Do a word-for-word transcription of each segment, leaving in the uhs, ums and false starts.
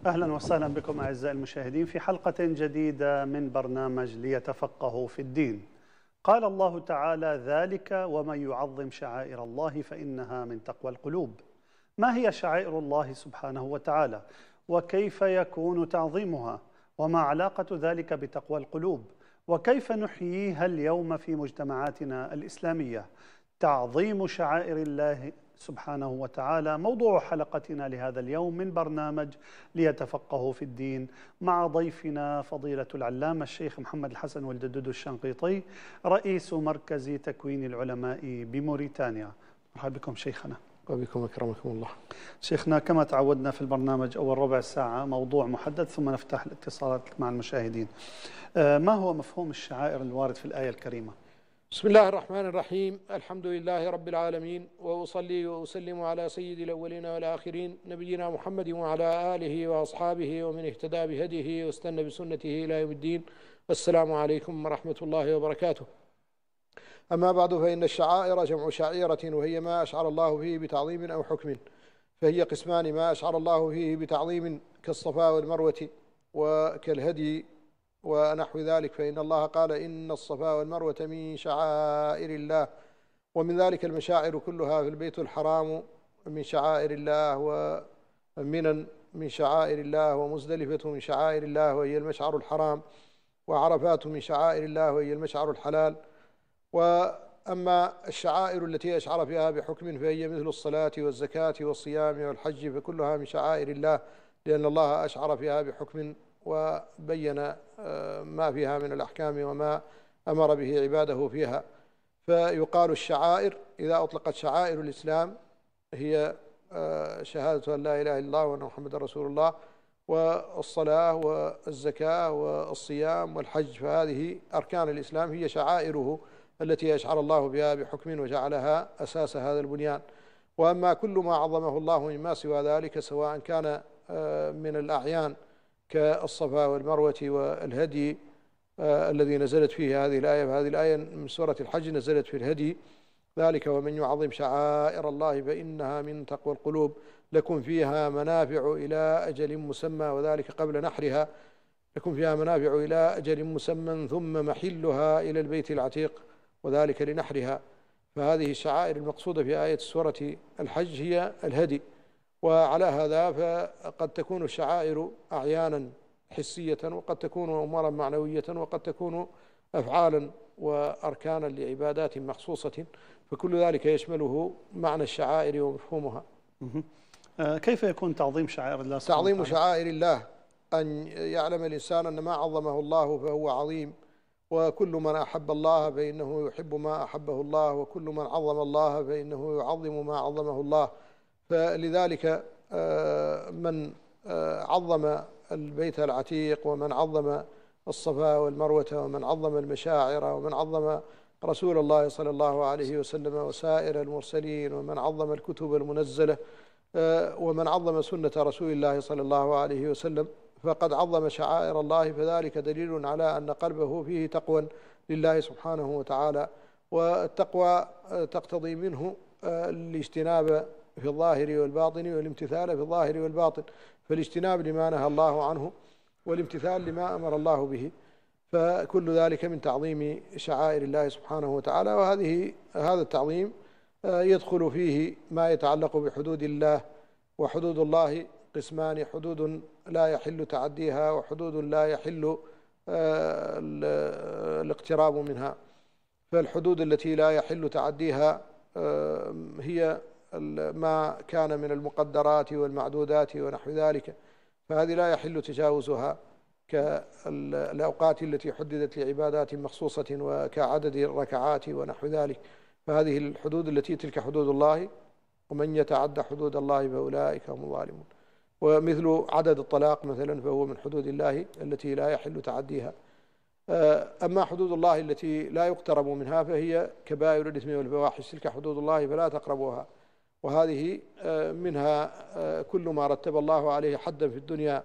أهلا وسهلا بكم أعزائي المشاهدين في حلقة جديدة من برنامج ليتفقهوا في الدين. قال الله تعالى: ذلك ومن يعظم شعائر الله فإنها من تقوى القلوب. ما هي شعائر الله سبحانه وتعالى؟ وكيف يكون تعظيمها؟ وما علاقة ذلك بتقوى القلوب؟ وكيف نحييها اليوم في مجتمعاتنا الإسلامية؟ تعظيم شعائر الله سبحانه وتعالى موضوع حلقتنا لهذا اليوم من برنامج ليتفقهوا في الدين، مع ضيفنا فضيلة العلامة الشيخ محمد الحسن ولد الدودو الشنقيطي، رئيس مركز تكوين العلماء بموريتانيا. مرحبا بكم شيخنا. وبكم أكرمكم الله. شيخنا، كما تعودنا في البرنامج أول ربع ساعة موضوع محدد ثم نفتح الاتصالات مع المشاهدين. ما هو مفهوم الشعائر الوارد في الآية الكريمة؟ بسم الله الرحمن الرحيم. الحمد لله رب العالمين، وأصلي وأسلم على سيد الأولين والآخرين نبينا محمد وعلى آله وأصحابه ومن اهتدى بهديه واستنى بسنته إلى يوم الدين. السلام عليكم ورحمة الله وبركاته. أما بعد، فإن الشعائر جمع شعيرة، وهي ما أشعر الله فيه بتعظيم أو حكم، فهي قسمان: ما أشعر الله فيه بتعظيم كالصفا والمروة وكالهدي ونحو ذلك، فإن الله قال: إن الصفا والمروة من شعائر الله. ومن ذلك المشاعر كلها، في البيت الحرام من شعائر الله، ومنى من شعائر الله، ومزدلفة من شعائر الله وهي المشعر الحرام، وعرفات من شعائر الله وهي المشعر الحلال. وأما الشعائر التي أشعر فيها بحكم فهي مثل الصلاة والزكاة والصيام والحج، فكلها من شعائر الله، لأن الله أشعر فيها بحكم وبين ما فيها من الأحكام وما أمر به عباده فيها. فيقال الشعائر إذا أطلقت شعائر الإسلام هي شهادة أن لا إله إلا الله وأن محمد رسول الله، والصلاة والزكاة والصيام والحج، فهذه أركان الإسلام هي شعائره التي أشعر الله بها بحكم وجعلها أساس هذا البنيان. وأما كل ما عظمه الله مما سوى ذلك، سواء كان من الأعيان كالصفا والمروة والهدي آه الذي نزلت فيه هذه الآية، فهذه الآية من سورة الحج نزلت في الهدي: ذلك ومن يعظم شعائر الله فإنها من تقوى القلوب، لكم فيها منافع إلى أجل مسمى، وذلك قبل نحرها، لكم فيها منافع إلى أجل مسمى ثم محلها إلى البيت العتيق، وذلك لنحرها. فهذه الشعائر المقصودة في آية سورة الحج هي الهدي. وعلى هذا فقد تكون الشعائر أعيانا حسية، وقد تكون أمورا معنوية، وقد تكون أفعالا وأركانا لعبادات مخصوصة، فكل ذلك يشمله معنى الشعائر ومفهومها. كيف يكون تعظيم شعائر الله؟ تعظيم شعائر الله أن يعلم الإنسان أن ما عظمه الله فهو عظيم، وكل من أحب الله فإنه يحب ما أحبه الله، وكل من عظم الله فإنه يعظم ما عظمه الله. فلذلك من عظم البيت العتيق، ومن عظم الصفا والمروة، ومن عظم المشاعر، ومن عظم رسول الله صلى الله عليه وسلم وسائر المرسلين، ومن عظم الكتب المنزلة، ومن عظم سنة رسول الله صلى الله عليه وسلم، فقد عظم شعائر الله، فذلك دليل على أن قلبه فيه تقوى لله سبحانه وتعالى. والتقوى تقتضي منه الاجتناب في الظاهر والباطن، والامتثال في الظاهر والباطن، فالاجتناب لما نهى الله عنه، والامتثال لما أمر الله به، فكل ذلك من تعظيم شعائر الله سبحانه وتعالى. وهذه هذا التعظيم يدخل فيه ما يتعلق بحدود الله. وحدود الله قسمان: حدود لا يحل تعديها، وحدود لا يحل الاقتراب منها. فالحدود التي لا يحل تعديها هي ما كان من المقدرات والمعدودات ونحو ذلك، فهذه لا يحل تجاوزها، كالأوقات التي حددت لعبادات مخصوصة وكعدد الركعات ونحو ذلك. فهذه الحدود التي تلك حدود الله، ومن يتعدى حدود الله فأولئك هم الظالمون. ومثل عدد الطلاق مثلا، فهو من حدود الله التي لا يحل تعديها. أما حدود الله التي لا يقترب منها فهي كبائر الإثم والفواحش، تلك حدود الله فلا تقربوها. وهذه منها كل ما رتب الله عليه حدا في الدنيا،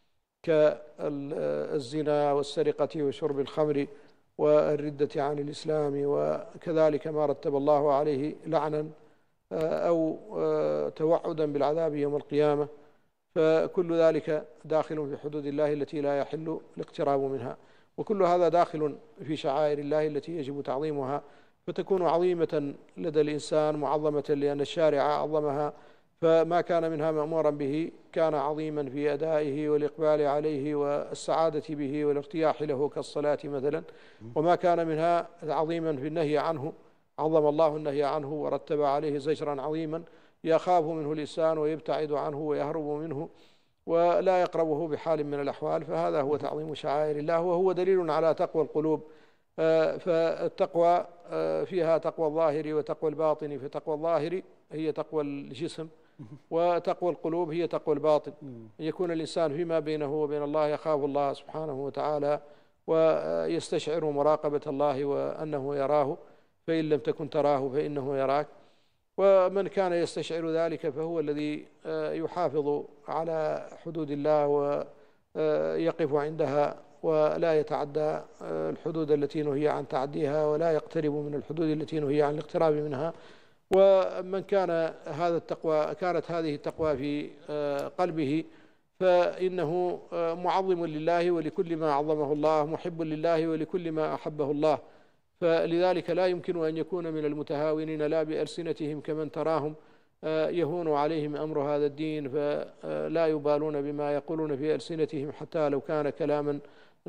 كالزنا والسرقة وشرب الخمر والردة عن الإسلام، وكذلك ما رتب الله عليه لعنا أو توعدا بالعذاب يوم القيامة. فكل ذلك داخل في حدود الله التي لا يحل الاقتراب منها، وكل هذا داخل في شعائر الله التي يجب تعظيمها، فتكون عظيمة لدى الإنسان معظمة لأن الشارع عظمها، فما كان منها مأمورا به كان عظيما في أدائه والإقبال عليه والسعادة به والارتياح له كالصلاة مثلا، وما كان منها عظيما في النهي عنه عظم الله النهي عنه ورتب عليه زجرا عظيما يخاف منه الإنسان ويبتعد عنه ويهرب منه ولا يقربه بحال من الأحوال، فهذا هو تعظيم شعائر الله، وهو دليل على تقوى القلوب. فالتقوى فيها تقوى الظاهر وتقوى الباطن، فتقوى الظاهر هي تقوى الجسم، وتقوى القلوب هي تقوى الباطن، أن يكون الإنسان فيما بينه وبين الله يخاف الله سبحانه وتعالى ويستشعر مراقبة الله وأنه يراه، فإن لم تكن تراه فإنه يراك. ومن كان يستشعر ذلك فهو الذي يحافظ على حدود الله ويقف عندها ولا يتعدى الحدود التي نهي عن تعديها ولا يقترب من الحدود التي نهي عن الاقتراب منها. ومن كان هذا التقوى كانت هذه التقوى في قلبه فإنه معظم لله ولكل ما عظمه الله، محب لله ولكل ما أحبه الله، فلذلك لا يمكن أن يكون من المتهاونين لا بألسنتهم كمن تراهم يهون عليهم أمر هذا الدين، فلا يبالون بما يقولون في ألسنتهم حتى لو كان كلاما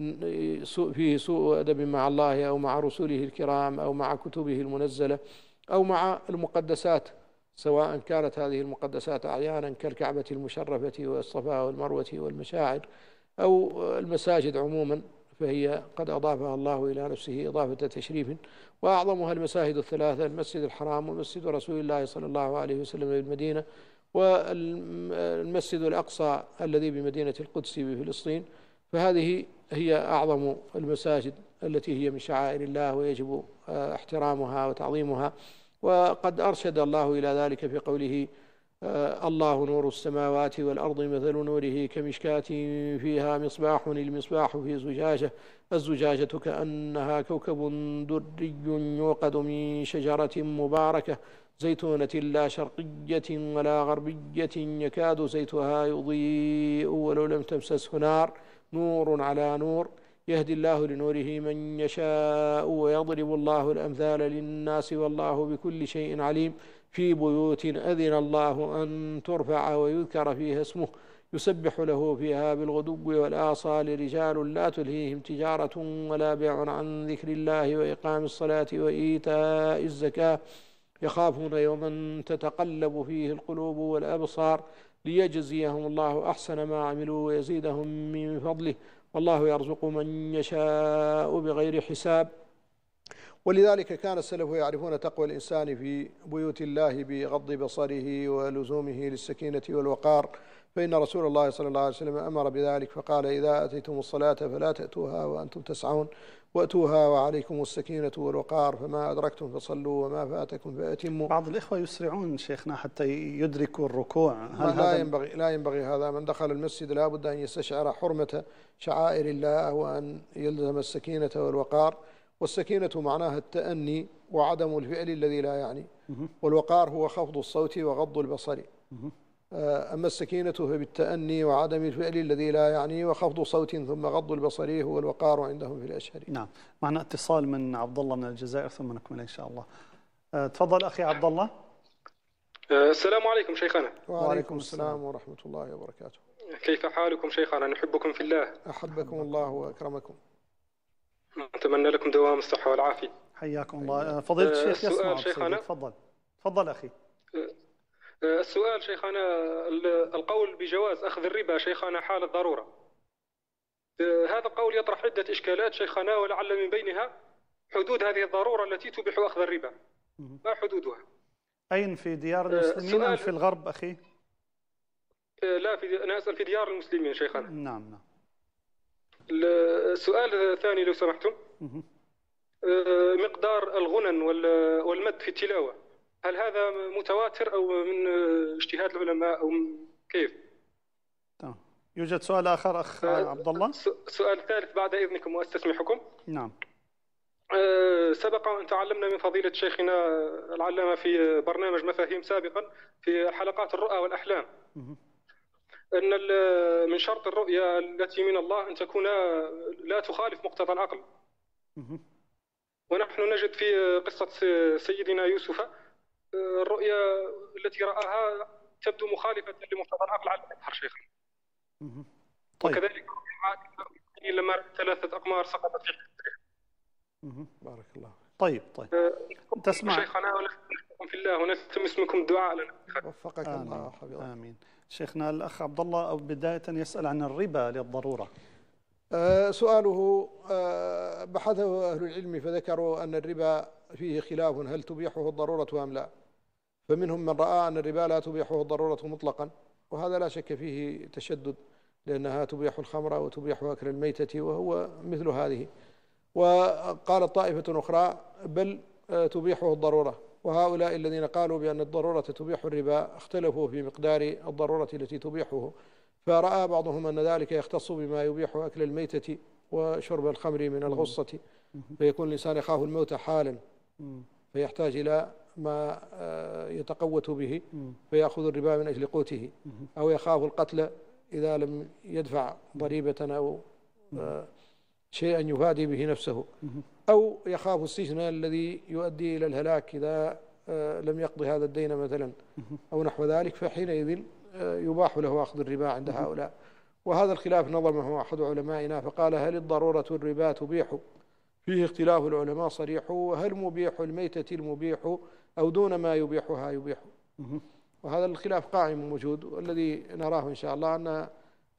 فيه سوء أدب مع الله أو مع رسوله الكرام أو مع كتبه المنزلة أو مع المقدسات، سواء كانت هذه المقدسات أعيانا كالكعبة المشرفة والصفا والمروة والمشاعر أو المساجد عموما، فهي قد أضافها الله إلى نفسه إضافة تشريف، وأعظمها المساجد الثلاثة: المسجد الحرام ومسجد رسول الله صلى الله عليه وسلم بالمدينة والمسجد الأقصى الذي بمدينة القدس بفلسطين، فهذه هي أعظم المساجد التي هي من شعائر الله ويجب احترامها وتعظيمها. وقد أرشد الله إلى ذلك في قوله: الله نور السماوات والأرض مثل نوره كمشكاة فيها مصباح، المصباح في زجاجة، الزجاجة كأنها كوكب دري يوقد من شجرة مباركة زيتونة لا شرقية ولا غربية يكاد زيتها يضيء ولو لم تمسسه نار، نور على نور، يهدي الله لنوره من يشاء ويضرب الله الأمثال للناس والله بكل شيء عليم. في بيوت أذن الله أن ترفع ويذكر فيها اسمه يسبح له فيها بالغدو والآصال رجال لا تلهيهم تجارة ولا بيع عن ذكر الله وإقام الصلاة وإيتاء الزكاة يخافون يوما تتقلب فيه القلوب والأبصار ليجزيهم الله أحسن ما عملوا ويزيدهم من فضله والله يرزق من يشاء بغير حساب. ولذلك كان السلف يعرفون تقوى الإنسان في بيوت الله بغض بصره ولزومه للسكينة والوقار، فإن رسول الله صلى الله عليه وسلم أمر بذلك فقال: إذا أتيتم الصلاة فلا تأتوها وأنتم تسعون وأتوها وعليكم السكينة والوقار، فما أدركتم فصلوا وما فاتكم فأتموا. بعض الإخوة يسرعون شيخنا حتى يدركوا الركوع، هل لا هذا ينبغي لا ينبغي هذا. من دخل المسجد لا بد أن يستشعر حرمة شعائر الله وأن يلزم السكينة والوقار، والسكينة معناها التأني وعدم الفعل الذي لا يعني، والوقار هو خفض الصوت وغض البصر. أما السكينة فبالتأني وعدم الفعل الذي لا يعني وخفض صوت ثم غض البصر هو الوقار عندهم في الأشهر. نعم. معنا اتصال من عبد الله من الجزائر ثم نكمل إن شاء الله. تفضل أخي عبد الله. السلام عليكم شيخنا. وعليكم السلام ورحمة الله وبركاته. كيف حالكم شيخنا؟ نحبكم في الله. أحبكم الله وأكرمكم. نتمنى لكم دوام الصحة والعافية. حياكم الله. فضيلة الشيخ يسمع شيخنا. تفضل تفضل أخي. السؤال شيخنا: القول بجواز أخذ الربا شيخنا حال الضرورة، هذا القول يطرح عدة إشكالات شيخنا، ولعل من بينها حدود هذه الضرورة التي تبيح أخذ الربا، ما حدودها؟ أين في ديار المسلمين أم في الغرب أخي؟ لا، في أنا أسأل في ديار المسلمين شيخنا. نعم نعم. السؤال الثاني لو سمحتم: مقدار الغنن والمد في التلاوة، هل هذا متواتر أو من اجتهاد العلماء أو كيف؟ تمام. يوجد سؤال آخر أخ عبد الله؟ سؤال ثالث بعد إذنكم وأستسمحكم. نعم. سبق أن تعلمنا من فضيلة شيخنا العلامة في برنامج مفاهيم سابقا في حلقات الرؤى والأحلام أن من شرط الرؤيا التي من الله أن تكون لا تخالف مقتضى العقل. ونحن نجد في قصة سيدنا يوسف الرؤيا التي رآها تبدو مخالفة لمقتضى العقل على الأكثر شيخنا. طيب. وكذلك لما ثلاثة أقمار سقطت في حجرها. بارك الله. طيب طيب. أه تسمع شيخنا ونحبكم في الله ونلتمس منكم الدعاء لنا. وفقك الله حبيبي. آمين. شيخنا الأخ عبد الله أو بداية يسأل عن الربا للضرورة. أه سؤاله أه بحثه أهل العلم فذكروا أن الربا فيه خلاف هل تبيحه الضرورة أم لا، فمنهم من رأى أن الربا لا تبيحه الضرورة مطلقا، وهذا لا شك فيه تشدد لأنها تبيح الخمر وتبيح أكل الميتة وهو مثل هذه. وقالت طائفة أخرى بل تبيحه الضرورة، وهؤلاء الذين قالوا بأن الضرورة تبيح الربا اختلفوا في مقدار الضرورة التي تبيحه، فرأى بعضهم أن ذلك يختص بما يبيح أكل الميتة وشرب الخمر من الغصة، فيكون الإنسان يخاف الموت حالا فيحتاج إلى ما يتقوت به فيأخذ الربا من أجل قوته، أو يخاف القتل إذا لم يدفع ضريبة أو شيئا يفادي به نفسه، أو يخاف السجن الذي يؤدي إلى الهلاك إذا لم يقضي هذا الدين مثلا أو نحو ذلك، فحينئذ يباح له أخذ الربا عند هؤلاء. وهذا الخلاف نظمه أحد علمائنا فقال هل الضرورة الربا تبيح؟ فيه اختلاف العلماء صريح، وهل مبيح الميتة المبيح أو دون ما يبيحها يبيح؟ وهذا الخلاف قائم موجود، والذي نراه إن شاء الله أن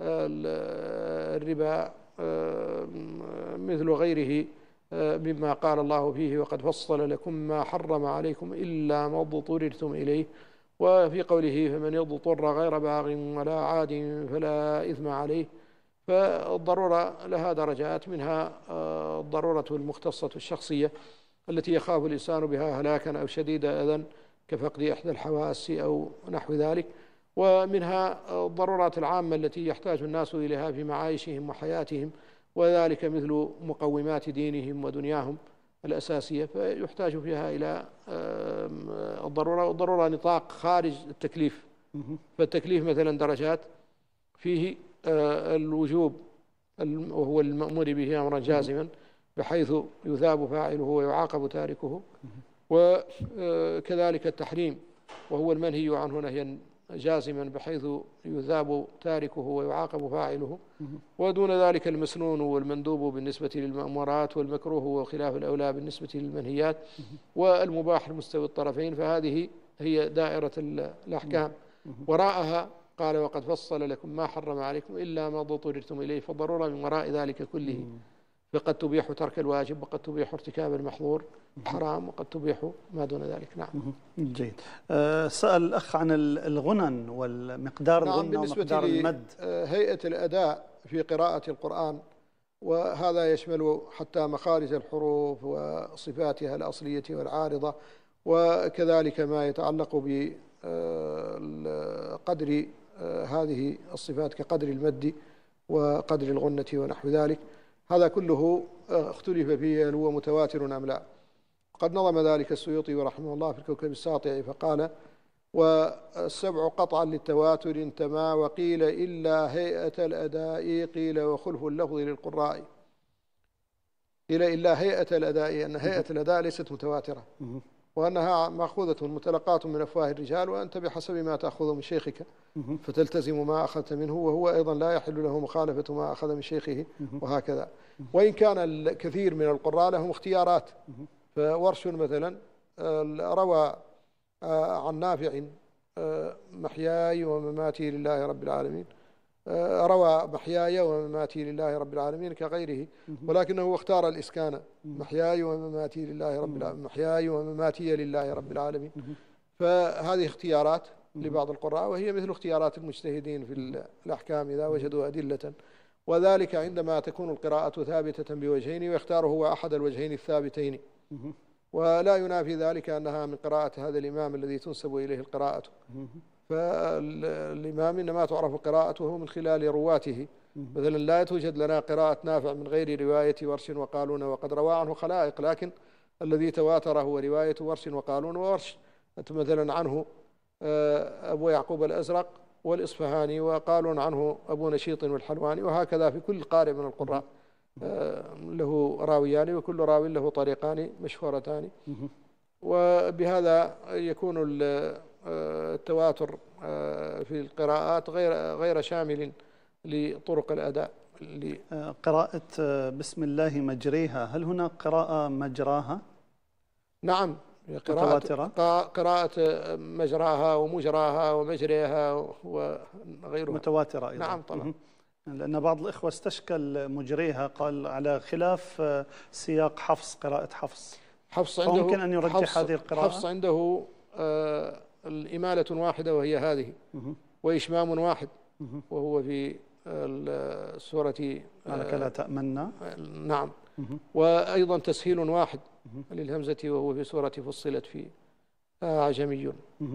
الربا مثل غيره مما قال الله فيه وقد فصل لكم ما حرم عليكم إلا ما اضطررتم إليه، وفي قوله فمن يضطر غير باغ ولا عاد فلا إثم عليه. فالضرورة لها درجات، منها الضرورة المختصة الشخصية التي يخاف الإنسان بها هلاكا أو شديد أذى كفقد إحدى الحواس أو نحو ذلك، ومنها الضرورات العامة التي يحتاج الناس إليها في معايشهم وحياتهم، وذلك مثل مقومات دينهم ودنياهم الأساسية، فيحتاج فيها إلى الضرورة. والضرورة نطاق خارج التكليف، فالتكليف مثلا درجات، فيه الوجوب وهو المأمور به أمرا جازما بحيث يثاب فاعله ويعاقب تاركه، وكذلك التحريم وهو المنهي عنه نهيا جازما بحيث يثاب تاركه ويعاقب فاعله، ودون ذلك المسنون والمندوب بالنسبة للمأمورات، والمكروه وخلاف الأولى بالنسبة للمنهيات، والمباح المستوي الطرفين. فهذه هي دائرة الأحكام. وراءها قال وقد فصل لكم ما حرم عليكم إلا ما اضطررتم إليه، فالضرورة من وراء ذلك كله، فقد تبيح ترك الواجب، وقد تبيح ارتكاب المحظور حرام، وقد تبيح ما دون ذلك. نعم. جيد. أه سأل الأخ عن الغنن والمقدار. نعم. الغنى بالنسبة المد. هيئة الأداء في قراءة القرآن، وهذا يشمل حتى مخارج الحروف وصفاتها الأصلية والعارضة، وكذلك ما يتعلق بقدر هذه الصفات كقدر المد وقدر الغنة ونحو ذلك. هذا كله اختلف فيه هل هو متواتر أم لا. قد نظم ذلك السيوطي رحمه الله في الكوكب الساطع فقال والسبع قطعا للتواتر انتما، وقيل إلا هيئة الأداء، قيل وخلف اللفظ للقراء. قيل إلا هيئة الأداء، أن هيئة الأداء ليست متواترة، وأنها مأخوذة متلقاة من أفواه الرجال، وأنت بحسب ما تأخذ من شيخك فتلتزم ما أخذت منه، وهو أيضا لا يحل له مخالفة ما أخذ من شيخه، وهكذا. وإن كان الكثير من القراء لهم اختيارات، فورش مثلا روى عن نافع محياي ومماتي لله رب العالمين، روى محياي ومماتي لله رب العالمين كغيره، ولكنه اختار الإسكان محياي ومماتي لله رب العالمين، محياي ومماتي لله رب العالمين. فهذه اختيارات لبعض القراء، وهي مثل اختيارات المجتهدين في الأحكام إذا وجدوا أدلة، وذلك عندما تكون القراءة ثابتة بوجهين ويختار هو أحد الوجهين الثابتين، ولا ينافي ذلك أنها من قراءة هذا الإمام الذي تنسب إليه القراءة. فالإمام إنما تعرف قراءته من خلال رواته، مثلا لا توجد لنا قراءة نافع من غير رواية ورش وقالون، وقد روى عنه خلائق، لكن الذي تواتر هو رواية ورش وقالون وورش. مثلا عنه أبو يعقوب الأزرق والإصفهاني، وقالوا عنه أبو نشيط والحلواني، وهكذا في كل قارئ من القراء له راويان، وكل راوي له طريقان مشهورتان. وبهذا يكون التواتر في القراءات غير غير شامل لطرق الأداء. قراءة بسم الله مجريها، هل هنا قراءة مجراها؟ نعم، قراءة قراءة مجراها ومجراها ومجريها وغيرها متواترة أيضا. نعم طبعا، لأن بعض الإخوة استشكل مجريها، قال على خلاف سياق حفص، قراءة حفص. حفص عنده ممكن أن يرجح حفص هذه القراءة. حفص عنده آه الإمالة واحدة وهي هذه، وإشمام واحد وهو في السورة لك لا تأمنا. نعم، وأيضا تسهيل واحد للهمزة وهو في سورة فصلت في أعجمي.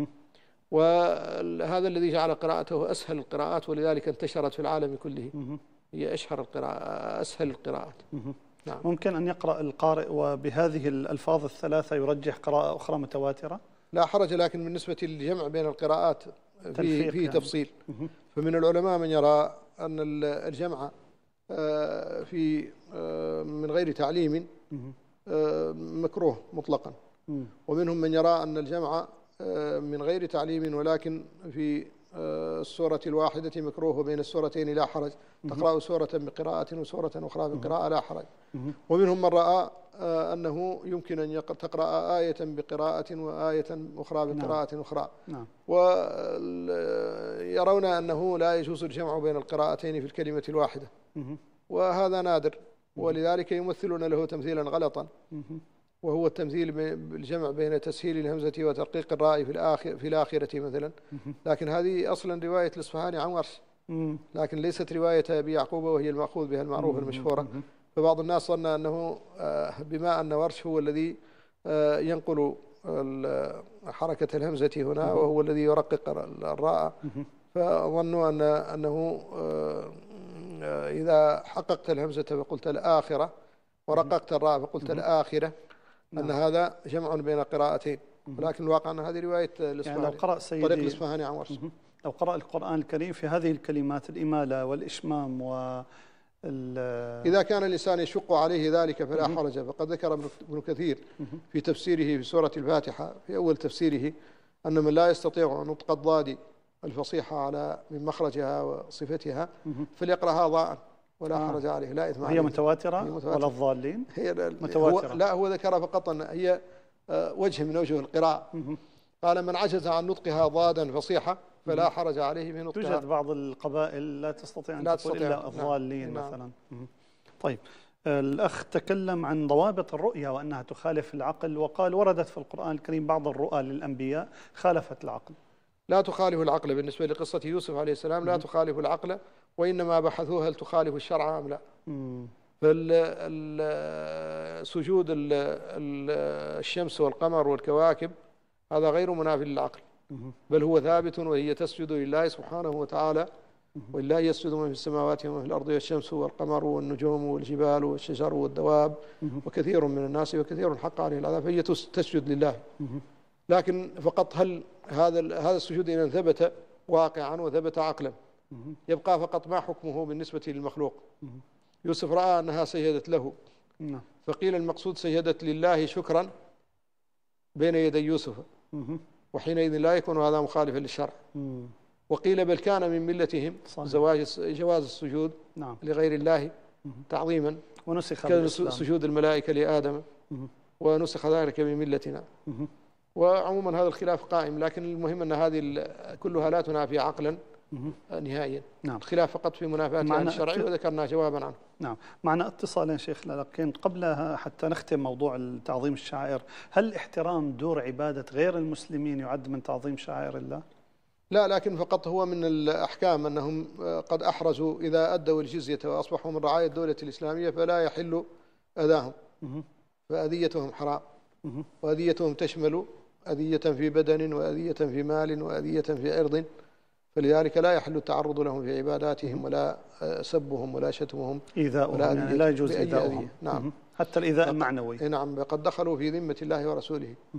وهذا الذي جعل قراءته أسهل القراءات، ولذلك انتشرت في العالم كله، هي أشهر القراءة، أسهل القراءات. نعم. ممكن أن يقرأ القارئ وبهذه الألفاظ الثلاثة يرجح قراءة أخرى متواترة؟ لا حرج، لكن بالنسبة للجمع بين القراءات في في تفصيل. يعني. فمن العلماء من يرى أن الجمع في من غير تعليم مكروه مطلقا، ومنهم من يرى أن الجمع من غير تعليم ولكن في السورة الواحدة مكروه، وبين السورتين لا حرج، تقرأ سورة بقراءة وسورة أخرى بقراءة لا حرج. ومنهم من رأى أنه يمكن أن تقرأ آية بقراءة وآية أخرى بقراءة أخرى، ويرون أنه لا يجوز الجمع بين القراءتين في الكلمة الواحدة، وهذا نادر، ولذلك يمثلون له تمثيلا غلطا، وهو التمثيل بالجمع بين تسهيل الهمزة وترقيق الراء في الآخر في الآخرة مثلا. لكن هذه أصلا رواية الإصفهاني عن ورش، لكن ليست رواية أبي يعقوب وهي المأخوذ بها المعروفة المشهورة. فبعض الناس ظن أنه بما أن ورش هو الذي ينقل حركة الهمزة هنا وهو الذي يرقق الراء، فظنوا أن أنه إذا حققت الهمزة فقلت الآخرة ورققت الراء فقلت الآخرة أن هذا جمع بين قراءتين، ولكن الواقع أن هذه رواية الإصفهاني، يعني لو قرأ سيدي طريق الإصفهاني عن ورش. لو قرأ القرآن الكريم في هذه الكلمات الإمالة والإشمام و إذا كان الإنسان يشق عليه ذلك فلا حرج. فقد ذكر ابن كثير في تفسيره في سورة الفاتحة في أول تفسيره أن من لا يستطيع نطق الضاد الفصيحة على من مخرجها وصفتها فليقرأها ضاء ولا آه. حرج عليه، لا إثم عليه. هي متواترة, متواترة ولا الضالين؟ هي متواترة. هو لا هو ذكر فقط أن هي وجه من أوجه القراءة. قال من عجز عن نطقها ضادا فصيحة فلا حرج عليه في نطقها. توجد بعض القبائل لا تستطيع أن تقول إلا الضالين نعم. مثلا. طيب، الأخ تكلم عن ضوابط الرؤيا وأنها تخالف العقل، وقال وردت في القرآن الكريم بعض الرؤى للأنبياء خالفت العقل. لا تخالف العقل. بالنسبة لقصة يوسف عليه السلام لا تخالف العقل، وإنما بحثوها هل تخالف الشرع أم لا. فالسجود الشمس والقمر والكواكب هذا غير منافي للعقل، بل هو ثابت، وهي تسجد لله سبحانه وتعالى، ولله يسجد من في السماوات ومن في الأرض، والشمس والقمر والنجوم والجبال والشجر والدواب وكثير من الناس وكثير حق عليه العذاب، فهي تسجد لله. لكن فقط هل هذا هذا السجود إن ثبت واقعا وثبت عقلا يبقى فقط ما حكمه بالنسبة للمخلوق. يوسف رأى أنها سجدت له، فقيل المقصود سجدت لله شكرا بين يدي يوسف، وحينئذ لا يكون هذا مخالفا للشرع. وقيل بل كان من ملتهم زواج جواز السجود نعم. لغير الله تعظيما، ونسخ كسجود الملائكة لآدم، ونسخ ذلك من ملتنا. وعموما هذا الخلاف قائم، لكن المهم أن هذه كلها لا تنافي عقلا نهائيا. نعم. الخلاف فقط في منافاة الشرع، وذكرنا جوابا عنه. نعم. معنا اتصالين شيخ، لكن قبلها حتى نختم موضوع تعظيم الشعائر، هل احترام دور عبادة غير المسلمين يعد من تعظيم شعائر الله؟ لا، لكن فقط هو من الأحكام أنهم قد أحرزوا إذا أدوا الجزية وأصبحوا من رعاية الدولة الإسلامية فلا يحل أذاهم، فأذيتهم حرام، وأذيتهم تشمل أذية في بدن وأذية في مال وأذية في عرض، فلذلك لا يحل التعرض لهم في عباداتهم ولا سبهم ولا شتمهم إيذاؤهم، يعني لا يجوز إيذاؤهم. نعم. حتى الإيذاء المعنوي. نعم، قد دخلوا في ذمة الله ورسوله.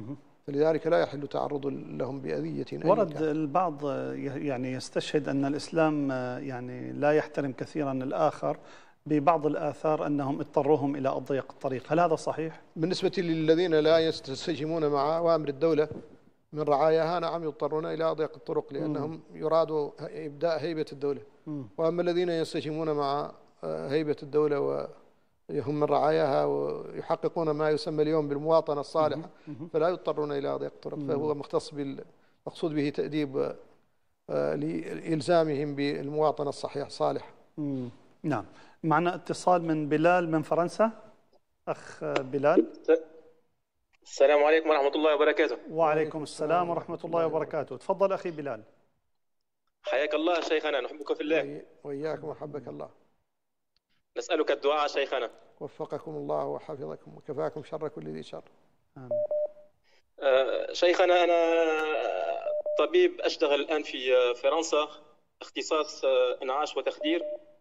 فلذلك لا يحل تعرض لهم بأذية. ورد البعض يعني يستشهد أن الإسلام يعني لا يحترم كثيرا الآخر ببعض الآثار أنهم اضطروهم إلى أضيق الطريق، هل هذا صحيح؟ بالنسبة للذين لا يستسجمون مع أوامر الدولة من رعاياها نعم يضطرون إلى أضيق الطرق لأنهم يرادوا إبداء هيبة الدولة. وأما الذين يستسجمون مع هيبة الدولة وهم من رعاياها ويحققون ما يسمى اليوم بالمواطنة الصالحة فلا يضطرون إلى أضيق الطرق، فهو مختص بالمقصود به تأديب لإلزامهم بالمواطنة الصحيحة الصالحة. نعم. معنا اتصال من بلال من فرنسا. أخ بلال. السلام عليكم ورحمة الله وبركاته. وعليكم السلام ورحمة الله وبركاته. تفضل أخي بلال. حياك الله شيخنا، نحبك في الله. وإياكم وحبك الله. نسألك الدعاء شيخنا. وفقكم الله وحفظكم وكفاكم شر كل ذي شر. آمين. آه شيخنا أنا طبيب أشتغل الآن في فرنسا اختصاص إنعاش وتخدير،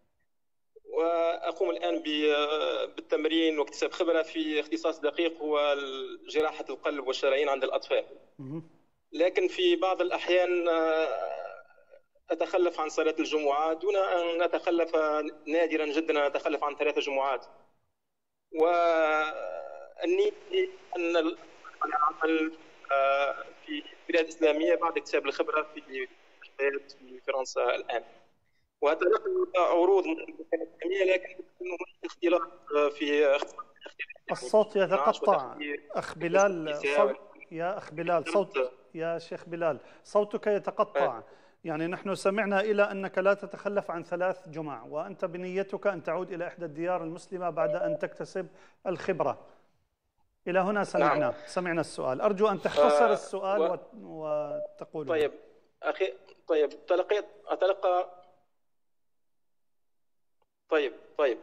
وأقوم الآن بالتمرين واكتساب خبرة في اختصاص دقيق هو جراحة القلب والشرايين عند الأطفال. لكن في بعض الأحيان أتخلف عن صلاة الجمعة دون أن أتخلف، نادرا جدا أن أتخلف عن ثلاث جمعات. والنية أن العمل في بلاد إسلامية بعد اكتساب الخبرة في في فرنسا الآن، وأتلقى عروض من الإسلامية لكن هناك اختلاف في الصوت يتقطع. أخ بلال صوت يا أخ بلال صوت يا شيخ بلال صوتك يتقطع. يعني نحن سمعنا إلى أنك لا تتخلف عن ثلاث جمع، وأنت بنيتك أن تعود إلى إحدى الديار المسلمة بعد أن تكتسب الخبرة. إلى هنا سمعنا نعم. سمعنا السؤال، أرجو أن تختصر السؤال و... وتقول. طيب أخي، طيب تلقيت أتلقى طيب طيب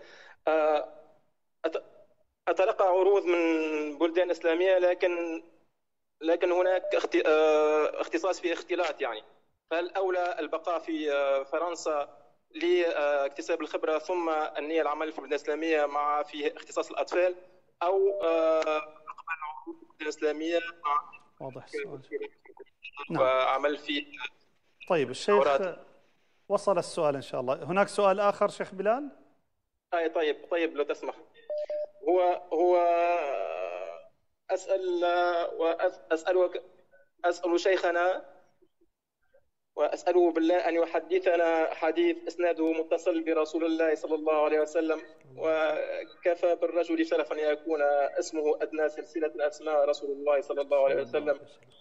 أتلقى عروض من بلدان إسلامية لكن لكن هناك اختصاص في اختلاط، يعني فهل أولى البقاء في فرنسا لاكتساب الخبرة ثم النية العمل في البلدان الإسلامية مع في اختصاص الأطفال، أو أقبل عروض البلدان الإسلامية مع واضح السؤال وعمل في طيب الشيخ وصل السؤال إن شاء الله. هناك سؤال آخر شيخ بلال؟ أي طيب طيب لو تسمح. هو هو أسأل وأسأل أسأل شيخنا وأسأله بالله أن يحدثنا حديث إسناده متصل برسول الله صلى الله عليه وسلم، وكفى بالرجل شرفا أن يكون اسمه أدنى سلسلة أسماء رسول الله صلى الله عليه وسلم.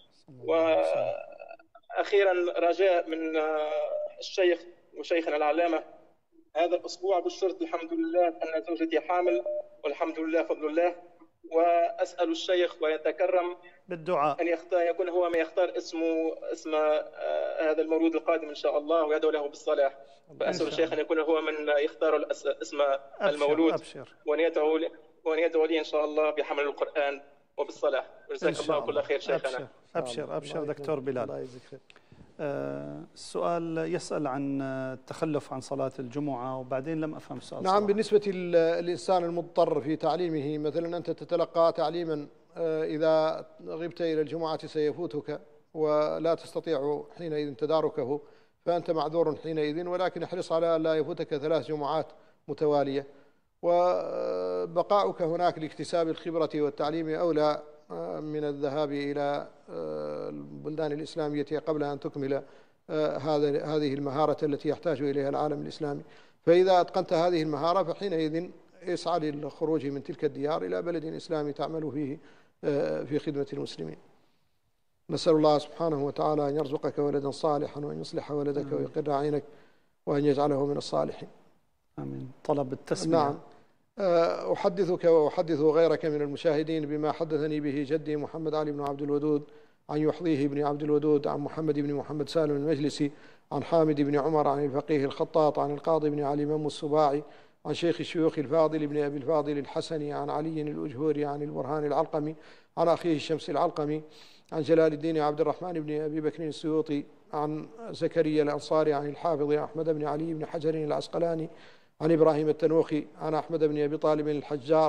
وأخيرا رجاء من الشيخ وشيخنا العلامة، هذا الأسبوع بشرت الحمد لله أن زوجتي حامل والحمد لله فضل الله، وأسأل الشيخ ويتكرم بالدعاء أن يختار يكون هو ما يختار اسمه اسم هذا المولود القادم إن شاء الله ويدعو له بالصلاح. فأسأل الشيخ أن يكون هو من يختار اسم المولود أبشر. وأن يدعو لي وأن يدعو لي إن شاء الله بحمل القرآن وبالصلاح. جزاك الله كل خير شيخنا. أبشر أبشر, أبشر دكتور بلال. آه السؤال يسأل عن التخلف عن صلاة الجمعة وبعدين لم أفهم السؤال. نعم صراحة. بالنسبة للإنسان المضطر في تعليمه، مثلا أنت تتلقى تعليما إذا غبت إلى الجمعة سيفوتك ولا تستطيع حينئذ تداركه، فأنت معذور حينئذ، ولكن احرص على أن لا يفوتك ثلاث جمعات متوالية، وبقاؤك هناك لاكتساب الخبرة والتعليم أولى من الذهاب إلى البلدان الإسلامية قبل أن تكمل هذه المهارة التي يحتاج إليها العالم الإسلامي. فإذا أتقنت هذه المهارة فحينئذ اسعى للخروج من تلك الديار إلى بلد إسلامي تعمل فيه في خدمة المسلمين. نسأل الله سبحانه وتعالى أن يرزقك ولدا صالحا وأن يصلح ولدك ويقر عينك وأن يجعله من الصالحين. آمين. طلب التسمية. نعم. أحدثك وأحدث غيرك من المشاهدين بما حدثني به جدي محمد علي بن عبد الودود عن يحظيه بن عبد الودود عن محمد بن محمد سالم المجلسي عن حامد بن عمر عن الفقيه الخطاط عن القاضي بن علي مم السباعي عن شيخ الشيوخ الفاضل بن أبي الفاضل الحسني عن علي الأجهوري عن البرهان العلقمي عن أخيه الشمس العلقمي عن جلال الدين عبد الرحمن بن أبي بكر السيوطي عن زكريا الأنصاري عن الحافظ أحمد بن علي بن حجر العسقلاني عن إبراهيم التنوخي عن أحمد بن أبي طالب الحجار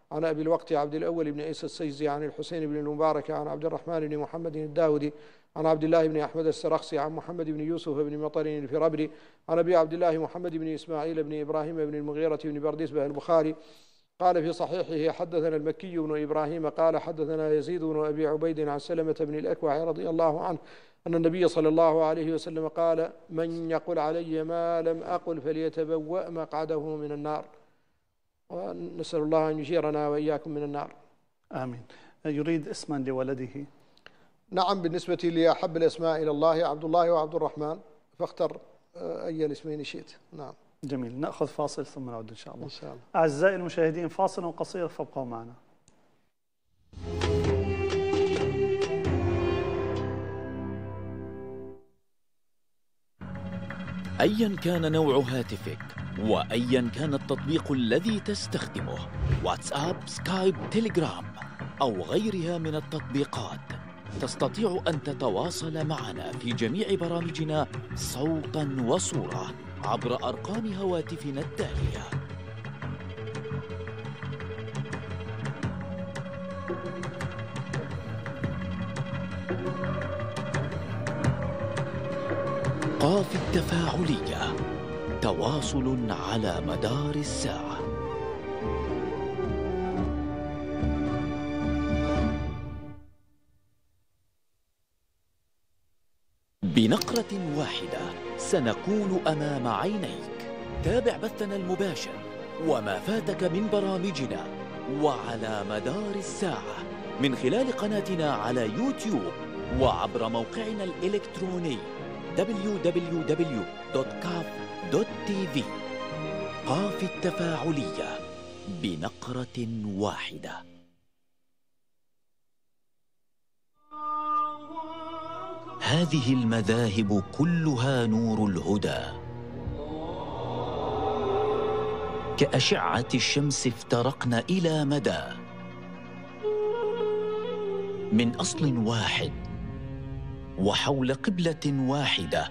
عن أبي الوقت عبد الأول بن عيسى السيزي عن الحسين بن المبارك عن عبد الرحمن بن محمد الداودي عن عبد الله بن أحمد السرخسي عن محمد بن يوسف بن مطر الفرابري عن أبي عبد الله محمد بن إسماعيل بن إبراهيم بن المغيرة بن برديسبة البخاري قال في صحيحه حدثنا المكي بن إبراهيم قال حدثنا يزيد بن أبي عبيد عن سلمة بن الأكوع رضي الله عنه أن النبي صلى الله عليه وسلم قال من يقل علي ما لم أقل فليتبوأ مقعده من النار. ونسأل الله أن يجيرنا وإياكم من النار. آمين. يريد اسما لولده؟ نعم، بالنسبة لي أحب الأسماء إلى الله عبد الله وعبد الرحمن، فاختر أي الاسمين شئت. نعم. جميل. نأخذ فاصل ثم نعود إن شاء الله. إن شاء الله. أعزائي المشاهدين، فاصل قصير فابقوا معنا. أيا كان نوع هاتفك وأيا كان التطبيق الذي تستخدمه، واتساب، سكايب، تيليجرام أو غيرها من التطبيقات، تستطيع أن تتواصل معنا في جميع برامجنا صوتا وصورة عبر أرقام هواتفنا التالية: قاف التفاعلية، تواصل على مدار الساعة. بنقرة واحدة سنكون أمام عينيك. تابع بثنا المباشر وما فاتك من برامجنا وعلى مدار الساعة من خلال قناتنا على يوتيوب وعبر موقعنا الإلكتروني دبليو دبليو دبليو دوت كاف دوت تي في. قاف التفاعلية، بنقرة واحدة. هذه المذاهب كلها نور الهدى، كأشعة الشمس افترقن إلى مدى، من أصل واحد وحول قبلة واحدة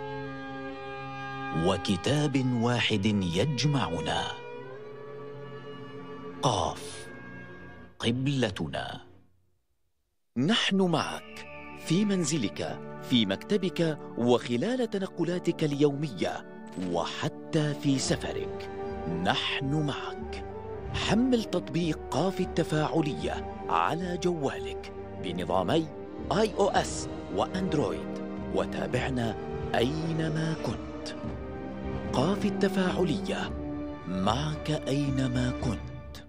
وكتاب واحد يجمعنا. قاف، قبلتنا. نحن معك في منزلك، في مكتبك، وخلال تنقلاتك اليومية، وحتى في سفرك. نحن معك. حمل تطبيق قاف التفاعلية على جوالك بنظامي آي أو إس وأندرويد، وتابعنا أينما كنت. قاف التفاعلية، معك أينما كنت.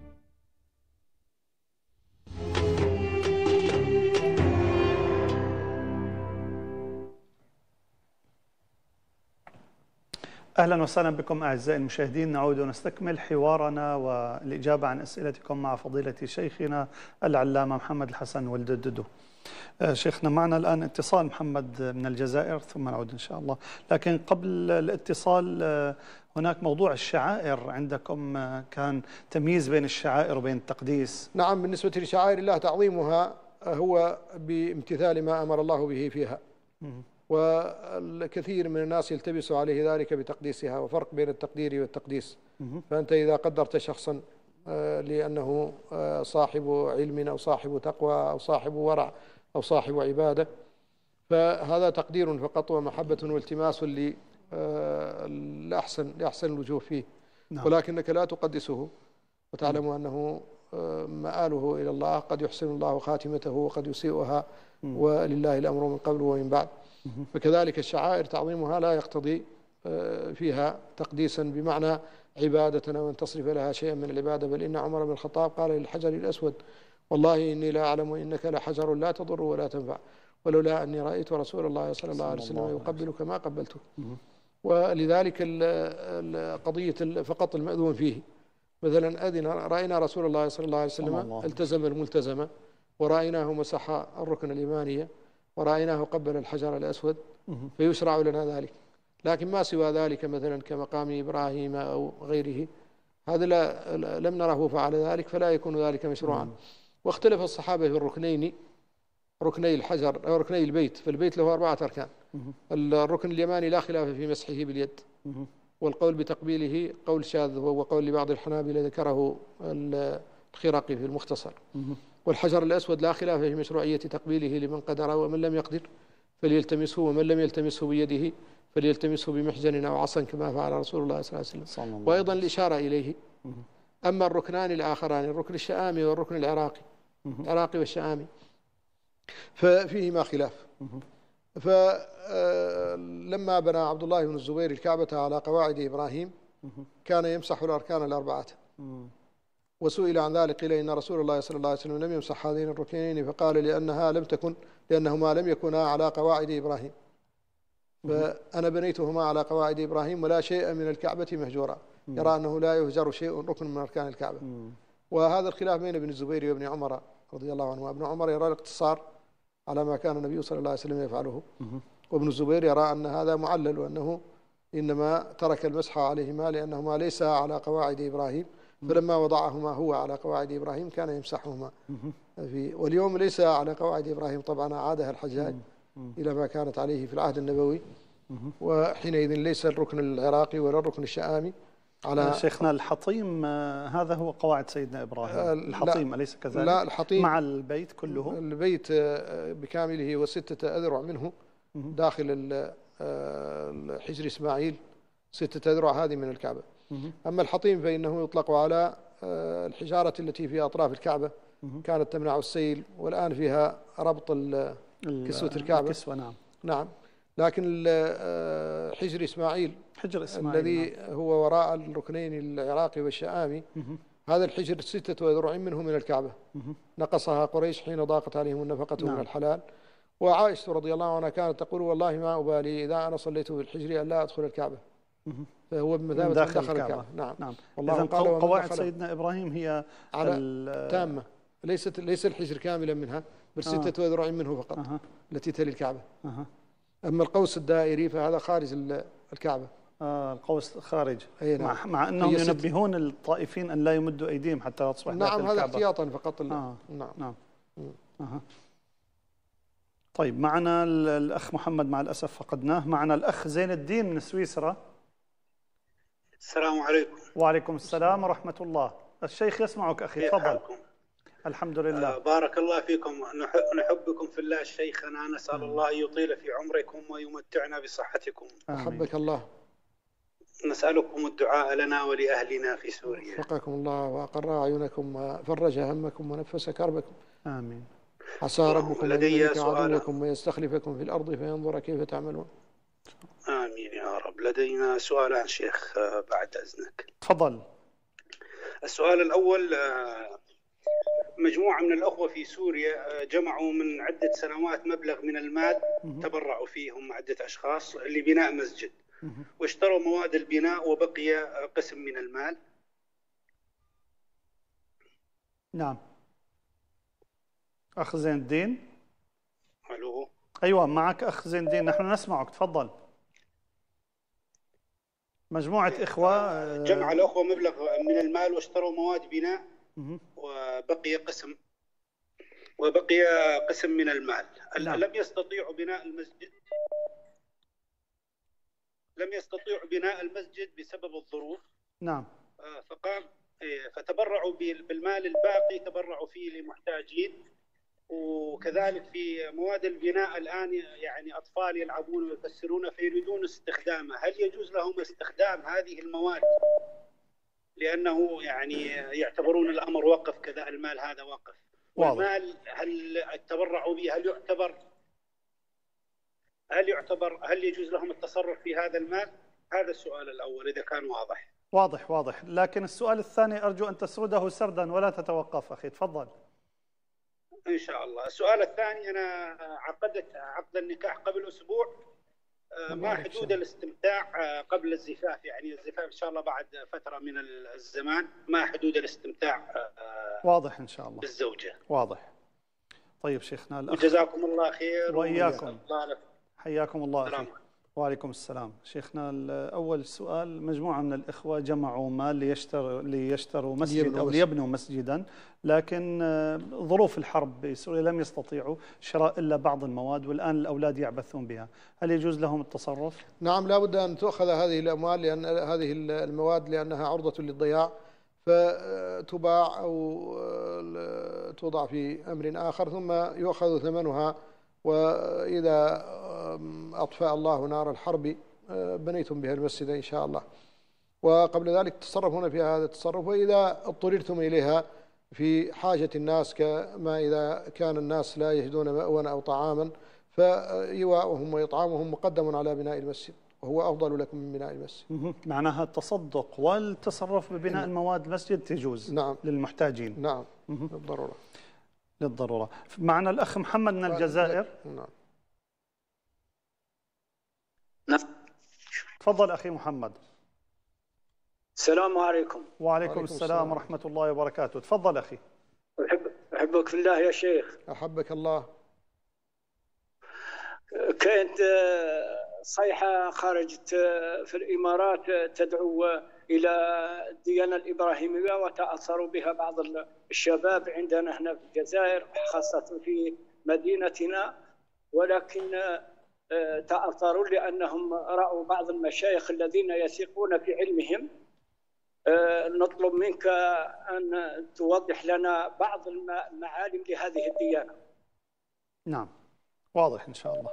أهلا وسهلا بكم أعزائي المشاهدين. نعود ونستكمل حوارنا والإجابة عن أسئلتكم مع فضيلة شيخنا العلامة محمد الحسن ولد الددو. شيخنا معنا الآن اتصال محمد من الجزائر ثم نعود إن شاء الله، لكن قبل الاتصال هناك موضوع الشعائر عندكم، كان تمييز بين الشعائر وبين التقديس. نعم، بالنسبة لشعائر الله تعظيمها هو بامتثال ما أمر الله به فيها، والكثير من الناس يلتبس عليه ذلك بتقديسها، وفرق بين التقدير والتقديس. فأنت إذا قدرت شخصا لأنه صاحب علم أو صاحب تقوى أو صاحب ورع أو صاحب عبادة، فهذا تقدير فقط ومحبة والتماس لأحسن لأحسن الوجوه فيه. نعم. ولكنك لا تقدسه، وتعلم أنه مآله إلى الله، قد يحسن الله خاتمته وقد يسيئها، ولله الأمر من قبل ومن بعد. فكذلك الشعائر تعظيمها لا يقتضي فيها تقديسا بمعنى عبادة أو أن تصرف لها شيئا من العبادة، بل إن عمر بن الخطاب قال للحجر الأسود: والله إني لا أعلم إنك لحجر لا تضر ولا تنفع، ولولا أني رأيت رسول الله صلى الله عليه وسلم يقبلك ما قبلته. ولذلك القضية فقط المأذون فيه. مثلا أذن رأينا رسول الله صلى الله عليه وسلم التزم الملتزمة، ورأيناه مسح الركن اليمانية، ورأيناه قبل الحجر الأسود، فيشرع لنا ذلك. لكن ما سوى ذلك مثلا كمقام إبراهيم أو غيره، هذا لا لم نره فعل ذلك، فلا يكون ذلك مشروعا. واختلف الصحابة في الركنين، ركني الحجر أو ركني البيت، فالبيت له أربعة أركان. الركن اليماني لا خلاف في مسحه باليد، والقول بتقبيله قول شاذ، وهو قول لبعض الحنابلة ذكره الخراقي في المختصر. والحجر الأسود لا خلاف في مشروعية تقبيله لمن قدر، ومن لم يقدر فليلتمسه، ومن لم يلتمسه بيده فليلتمسه بمحجن أو عصا كما فعل رسول الله صلى الله عليه وسلم. وأيضا الإشارة إليه. أما الركنان الآخران، الركن الشآمي والركن العراقي، العراقي والشآمي، ففيهما خلاف. فلما بنى عبد الله بن الزبير الكعبة على قواعد إبراهيم كان يمسح الأركان الأربعة، وسئل عن ذلك قيل إن رسول الله صلى الله عليه وسلم لم يمسح هذين الركنين، فقال لأنها لم تكن لأنهما لم يكونا على قواعد إبراهيم، فأنا بنيتهما على قواعد إبراهيم ولا شيء من الكعبة مهجورا. يرى أنه لا يهجر شيء ركن من أركان الكعبة. وهذا الخلاف بين ابن الزبير وابن عمر رضي الله عنه. ابن عمر يرى الاقتصار على ما كان النبي صلى الله عليه وسلم يفعله، وابن الزبير يرى أن هذا معلل، وأنه إنما ترك المسح عليهما لأنهما ليس على قواعد إبراهيم، فلما وضعهما هو على قواعد إبراهيم كان يمسحهما في. واليوم ليس على قواعد إبراهيم طبعا، عادها الحجاج إلى ما كانت عليه في العهد النبوي، وحينئذ ليس الركن العراقي ولا الركن الشآمي على شيخنا. الحطيم هذا هو قواعد سيدنا إبراهيم، الحطيم أليس كذلك؟ لا، الحطيم مع البيت كله، البيت بكامله وستة أذرع منه داخل حجر إسماعيل، ستة أذرع هذه من الكعبة. أما الحطيم فإنه يطلق على الحجارة التي في أطراف الكعبة، كانت تمنع السيل، والآن فيها ربط كسوة الكعبة. الكسوة نعم. نعم. لكن حجر إسماعيل حجر إسماعيل الذي نعم. هو وراء الركنين العراقي والشآمي، هذا الحجر ستة أذرع منه من الكعبة، نقصها قريش حين ضاقت عليهم النفقة نعم. من الحلال. وعائشة رضي الله عنها كانت تقول والله ما أبالي إذا أنا صليت في الحجر أن لا أدخل الكعبة، فهو بمثابة داخل الكعبة. الكعبة. نعم. نعم. والله قال قواعد سيدنا إبراهيم هي على تامة، ليست ليس الحجر كاملا منها، بل ستة أذرع آه. منه فقط آه. التي تلي الكعبة. آه. أما القوس الدائري فهذا خارج الكعبة. آه القوس خارج. نعم. مع, مع أنهم ينبهون الطائفين أن لا يمدوا أيديهم حتى تصبح نعم داخل هذا الكعبة. احتياطا فقط. آه. نعم نعم. آه. طيب معنا الأخ محمد، مع الأسف فقدناه. معنا الأخ زين الدين من سويسرا. السلام عليكم. وعليكم السلام ورحمة الله. الشيخ يسمعك أخي، تفضل. الحمد لله. آه بارك الله فيكم، نحبكم في الله شيخنا، نسأل الله أن يطيل في عمركم ويمتعنا بصحتكم. أحبك الله. نسألكم الدعاء لنا ولأهلنا في سوريا. وفقكم الله وأقر أعينكم وفرج همكم ونفس كربكم. آمين. عسى ربكم أن يهلك عدوكم ويستخلفكم في الأرض فينظر كيف تعملون. آمين يا رب. لدينا سؤالان شيخ بعد إذنك. تفضل. السؤال الأول، مجموعة من الأخوة في سوريا جمعوا من عدة سنوات مبلغ من المال، تبرعوا فيه هم عدة أشخاص لبناء مسجد، واشتروا مواد البناء وبقي قسم من المال. نعم. أخ زين الدين. ألو. أيوة معك أخ زين الدين، نحن نسمعك، تفضل. مجموعة إخوة جمع الأخوة مبلغ من المال واشتروا مواد بناء وبقي قسم وبقي قسم من المال. نعم. لم يستطيعوا بناء المسجد لم يستطيعوا بناء المسجد بسبب الظروف. نعم. فقام فتبرعوا بالمال الباقي، تبرعوا فيه لمحتاجين. وكذلك في مواد البناء الآن يعني أطفال يلعبون ويكسرون فيريدون استخدامها، هل يجوز لهم استخدام هذه المواد؟ لأنه يعني يعتبرون الأمر وقف، كذا المال هذا وقف. والمال هل تبرعوا به هل يعتبر هل يعتبر هل يجوز لهم التصرف في هذا المال؟ هذا السؤال الأول إذا كان واضح. واضح واضح، لكن السؤال الثاني أرجو أن تسرده سردا ولا تتوقف أخي، تفضل. إن شاء الله. السؤال الثاني، أنا عقدت عقد النكاح قبل أسبوع، ما حدود الاستمتاع قبل الزفاف؟ يعني الزفاف إن شاء الله بعد فترة من الزمان، ما حدود الاستمتاع؟ واضح إن شاء الله بالزوجة. واضح. طيب شيخنا الأخ، جزاكم الله خير وإياكم. حياكم الله أخي. السلام. وعليكم السلام. شيخنا الأول سؤال، مجموعة من الإخوة جمعوا مال ليشتروا ليشتروا مسجد أو ليبنوا مسجدا، لكن ظروف الحرب بسوريا لم يستطيعوا شراء إلا بعض المواد، والآن الأولاد يعبثون بها، هل يجوز لهم التصرف؟ نعم، لا بد أن تؤخذ هذه الأموال لأن هذه المواد لأنها عرضة للضياع، فتباع أو توضع في أمر آخر ثم يؤخذ ثمنها، وإذا أطفأ الله نار الحرب بنيتم بها المسجد إن شاء الله. وقبل ذلك تصرفون في هذا التصرف، وإذا اضطررتم إليها في حاجة الناس كما إذا كان الناس لا يجدون مأوى أو طعاما فإيواؤهم وإطعامهم مقدم على بناء المسجد، وهو أفضل لكم من بناء المسجد. معناها التصدق والتصرف ببناء المواد المسجد تجوز. نعم. للمحتاجين. نعم بالضرورة. للضرورة. معنا الأخ محمد من الجزائر. نعم. نعم. تفضل أخي محمد. السلام عليكم. وعليكم السلام ورحمة الله وبركاته. تفضل أخي. أحب أحبك في الله يا شيخ. أحبك الله. كانت صيحة خرجت في الإمارات تدعو إلى الديانة الإبراهيمية، وتأثروا بها بعض الشباب عندنا هنا في الجزائر خاصة في مدينتنا، ولكن تأثروا لأنهم رأوا بعض المشايخ الذين يثقون في علمهم. نطلب منك أن توضح لنا بعض المعالم لهذه الديانة. نعم واضح إن شاء الله.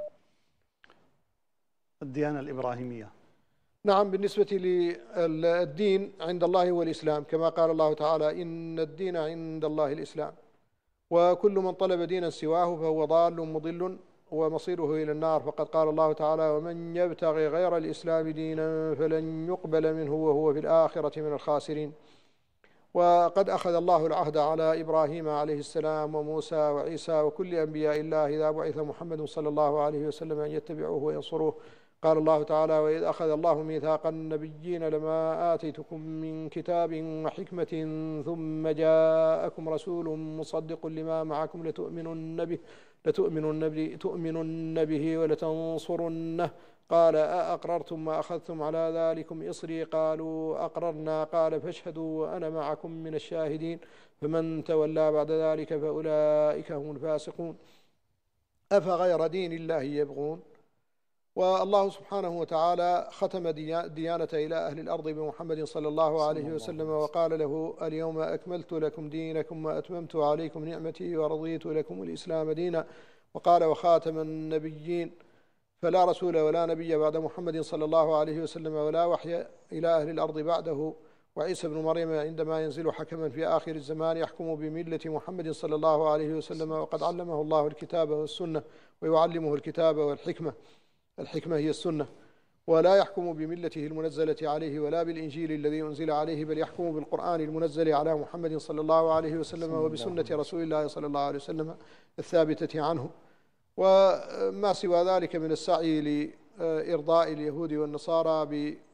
الديانة الإبراهيمية. نعم، بالنسبة للدين عند الله هو الإسلام، كما قال الله تعالى إن الدين عند الله الإسلام، وكل من طلب دينا سواه فهو ضال مضل ومصيره إلى النار. فقد قال الله تعالى ومن يبتغي غير الإسلام دينا فلن يقبل منه وهو في الآخرة من الخاسرين. وقد أخذ الله العهد على إبراهيم عليه السلام وموسى وعيسى وكل أنبياء الله إذا بعث محمد صلى الله عليه وسلم أن يتبعوه وينصروه. قال الله تعالى وإذ أخذ الله ميثاق النبيين لما آتيتكم من كتاب وحكمة ثم جاءكم رسول مصدق لما معكم لتؤمنن به لتؤمنن به, تؤمنن به ولتنصرنه. قال أأقررتم وأخذتم على ذلكم إصري قالوا أقررنا قال فاشهدوا وأنا معكم من الشاهدين. فمن تولى بعد ذلك فأولئك هم الفاسقون. أفغير دين الله يبغون. والله سبحانه وتعالى ختم ديانة إلى أهل الأرض بمحمد صلى الله عليه وسلم وقال له اليوم أكملت لكم دينكم وأتممت عليكم نعمتي ورضيت لكم الإسلام دينا. وقال وخاتم النبيين، فلا رسول ولا نبي بعد محمد صلى الله عليه وسلم ولا وحي إلى أهل الأرض بعده. وعيسى بن مريم عندما ينزل حكما في آخر الزمان يحكم بملة محمد صلى الله عليه وسلم، وقد علمه الله الكتاب والسنة ويعلمه الكتاب والحكمة. الحكمة هي السنة، ولا يحكم بملته المنزلة عليه ولا بالإنجيل الذي أنزل عليه، بل يحكم بالقرآن المنزل على محمد صلى الله عليه وسلم وبسنة رسول الله صلى الله عليه وسلم الثابتة عنه. وما سوى ذلك من السعي لإرضاء اليهود والنصارى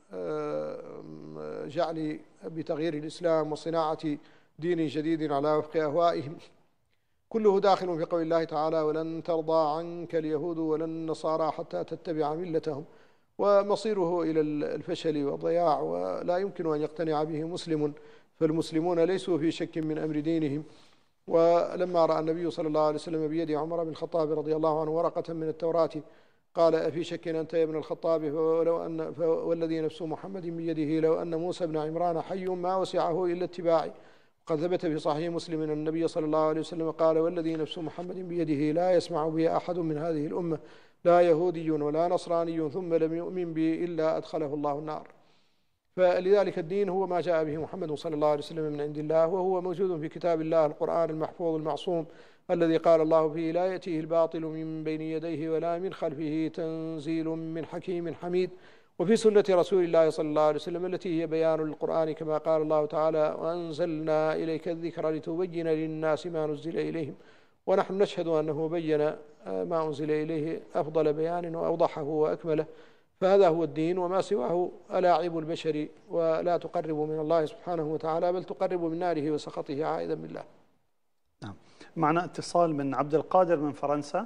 بجعل بتغيير الإسلام وصناعة دين جديد على وفق أهوائهم، كله داخل في قول الله تعالى ولن ترضى عنك اليهود ولا النصارى حتى تتبع ملتهم. ومصيره إلى الفشل والضياع، ولا يمكن أن يقتنع به مسلم، فالمسلمون ليسوا في شك من أمر دينهم. ولما رأى النبي صلى الله عليه وسلم بيد عمر بن الخطاب رضي الله عنه ورقة من التوراة قال أفي شك أنت يا ابن الخطاب فولو أن والذي نفس محمد بيده لو أن موسى بن عمران حي ما وسعه إلا اتباعي. قد ثبت في صحيح مسلم أن النبي صلى الله عليه وسلم قال والذي نفس محمد بيده لا يسمع به أحد من هذه الأمة لا يهودي ولا نصراني ثم لم يؤمن به إلا أدخله الله النار. فلذلك الدين هو ما جاء به محمد صلى الله عليه وسلم من عند الله، وهو موجود في كتاب الله القرآن المحفوظ المعصوم الذي قال الله فيه لا يأتيه الباطل من بين يديه ولا من خلفه تنزيل من حكيم حميد. وفي سنة رسول الله صلى الله عليه وسلم التي هي بيان للقرآن كما قال الله تعالى وأنزلنا إليك الذكر لتبين للناس ما نزل إليهم. ونحن نشهد أنه بين ما أنزل إليه أفضل بيان وأوضحه وأكمله. فهذا هو الدين، وما سواه ألاعب البشر ولا تقرب من الله سبحانه وتعالى بل تقرب من ناره وسخطه عائدا بالله. نعم. معنا اتصال من عبد القادر من فرنسا.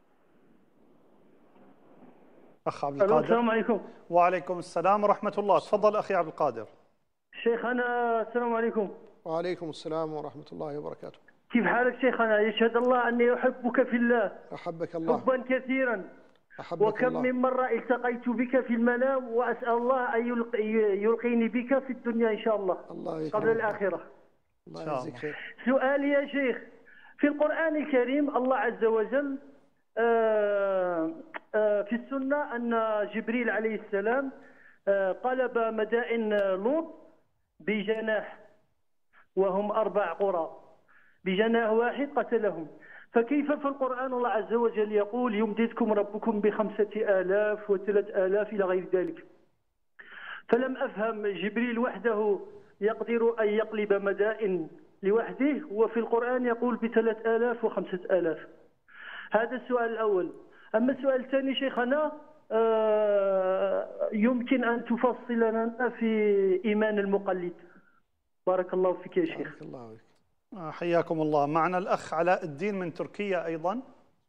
أخ عبد القادر. السلام عليكم. وعليكم السلام ورحمة الله. تفضل أخي عبد القادر. شيخنا السلام عليكم. وعليكم السلام ورحمة الله وبركاته. كيف حالك شيخنا؟ يشهد الله أني أحبك في الله. أحبك الله. حبا كثيرا. وكم الله. من مرة التقيت بك في المنام، وأسأل الله أن يلق- يلقيني بك في الدنيا إن شاء الله, الله قبل يكرمك. الآخرة. الله يجزيك خير. سؤالي يا شيخ، في القرآن الكريم الله عز وجل آه، آه، في السنة أن جبريل عليه السلام آه، قلب مدائن لوط بجناح، وهم أربع قرى، بجناح واحد قتلهم. فكيف في القرآن الله عز وجل يقول يمددكم ربكم بخمسة آلاف وثلاث آلاف إلى غير ذلك؟ فلم أفهم، جبريل وحده يقدر أن يقلب مدائن لوحده، وفي القرآن يقول بثلاث آلاف وخمسة آلاف. هذا السؤال الأول. أما السؤال الثاني شيخنا، آه، يمكن أن تفصل لنا في إيمان المقلد؟ بارك الله فيك يا شيخ. بارك الله فيك. حياكم الله. معنا الأخ علاء الدين من تركيا أيضا.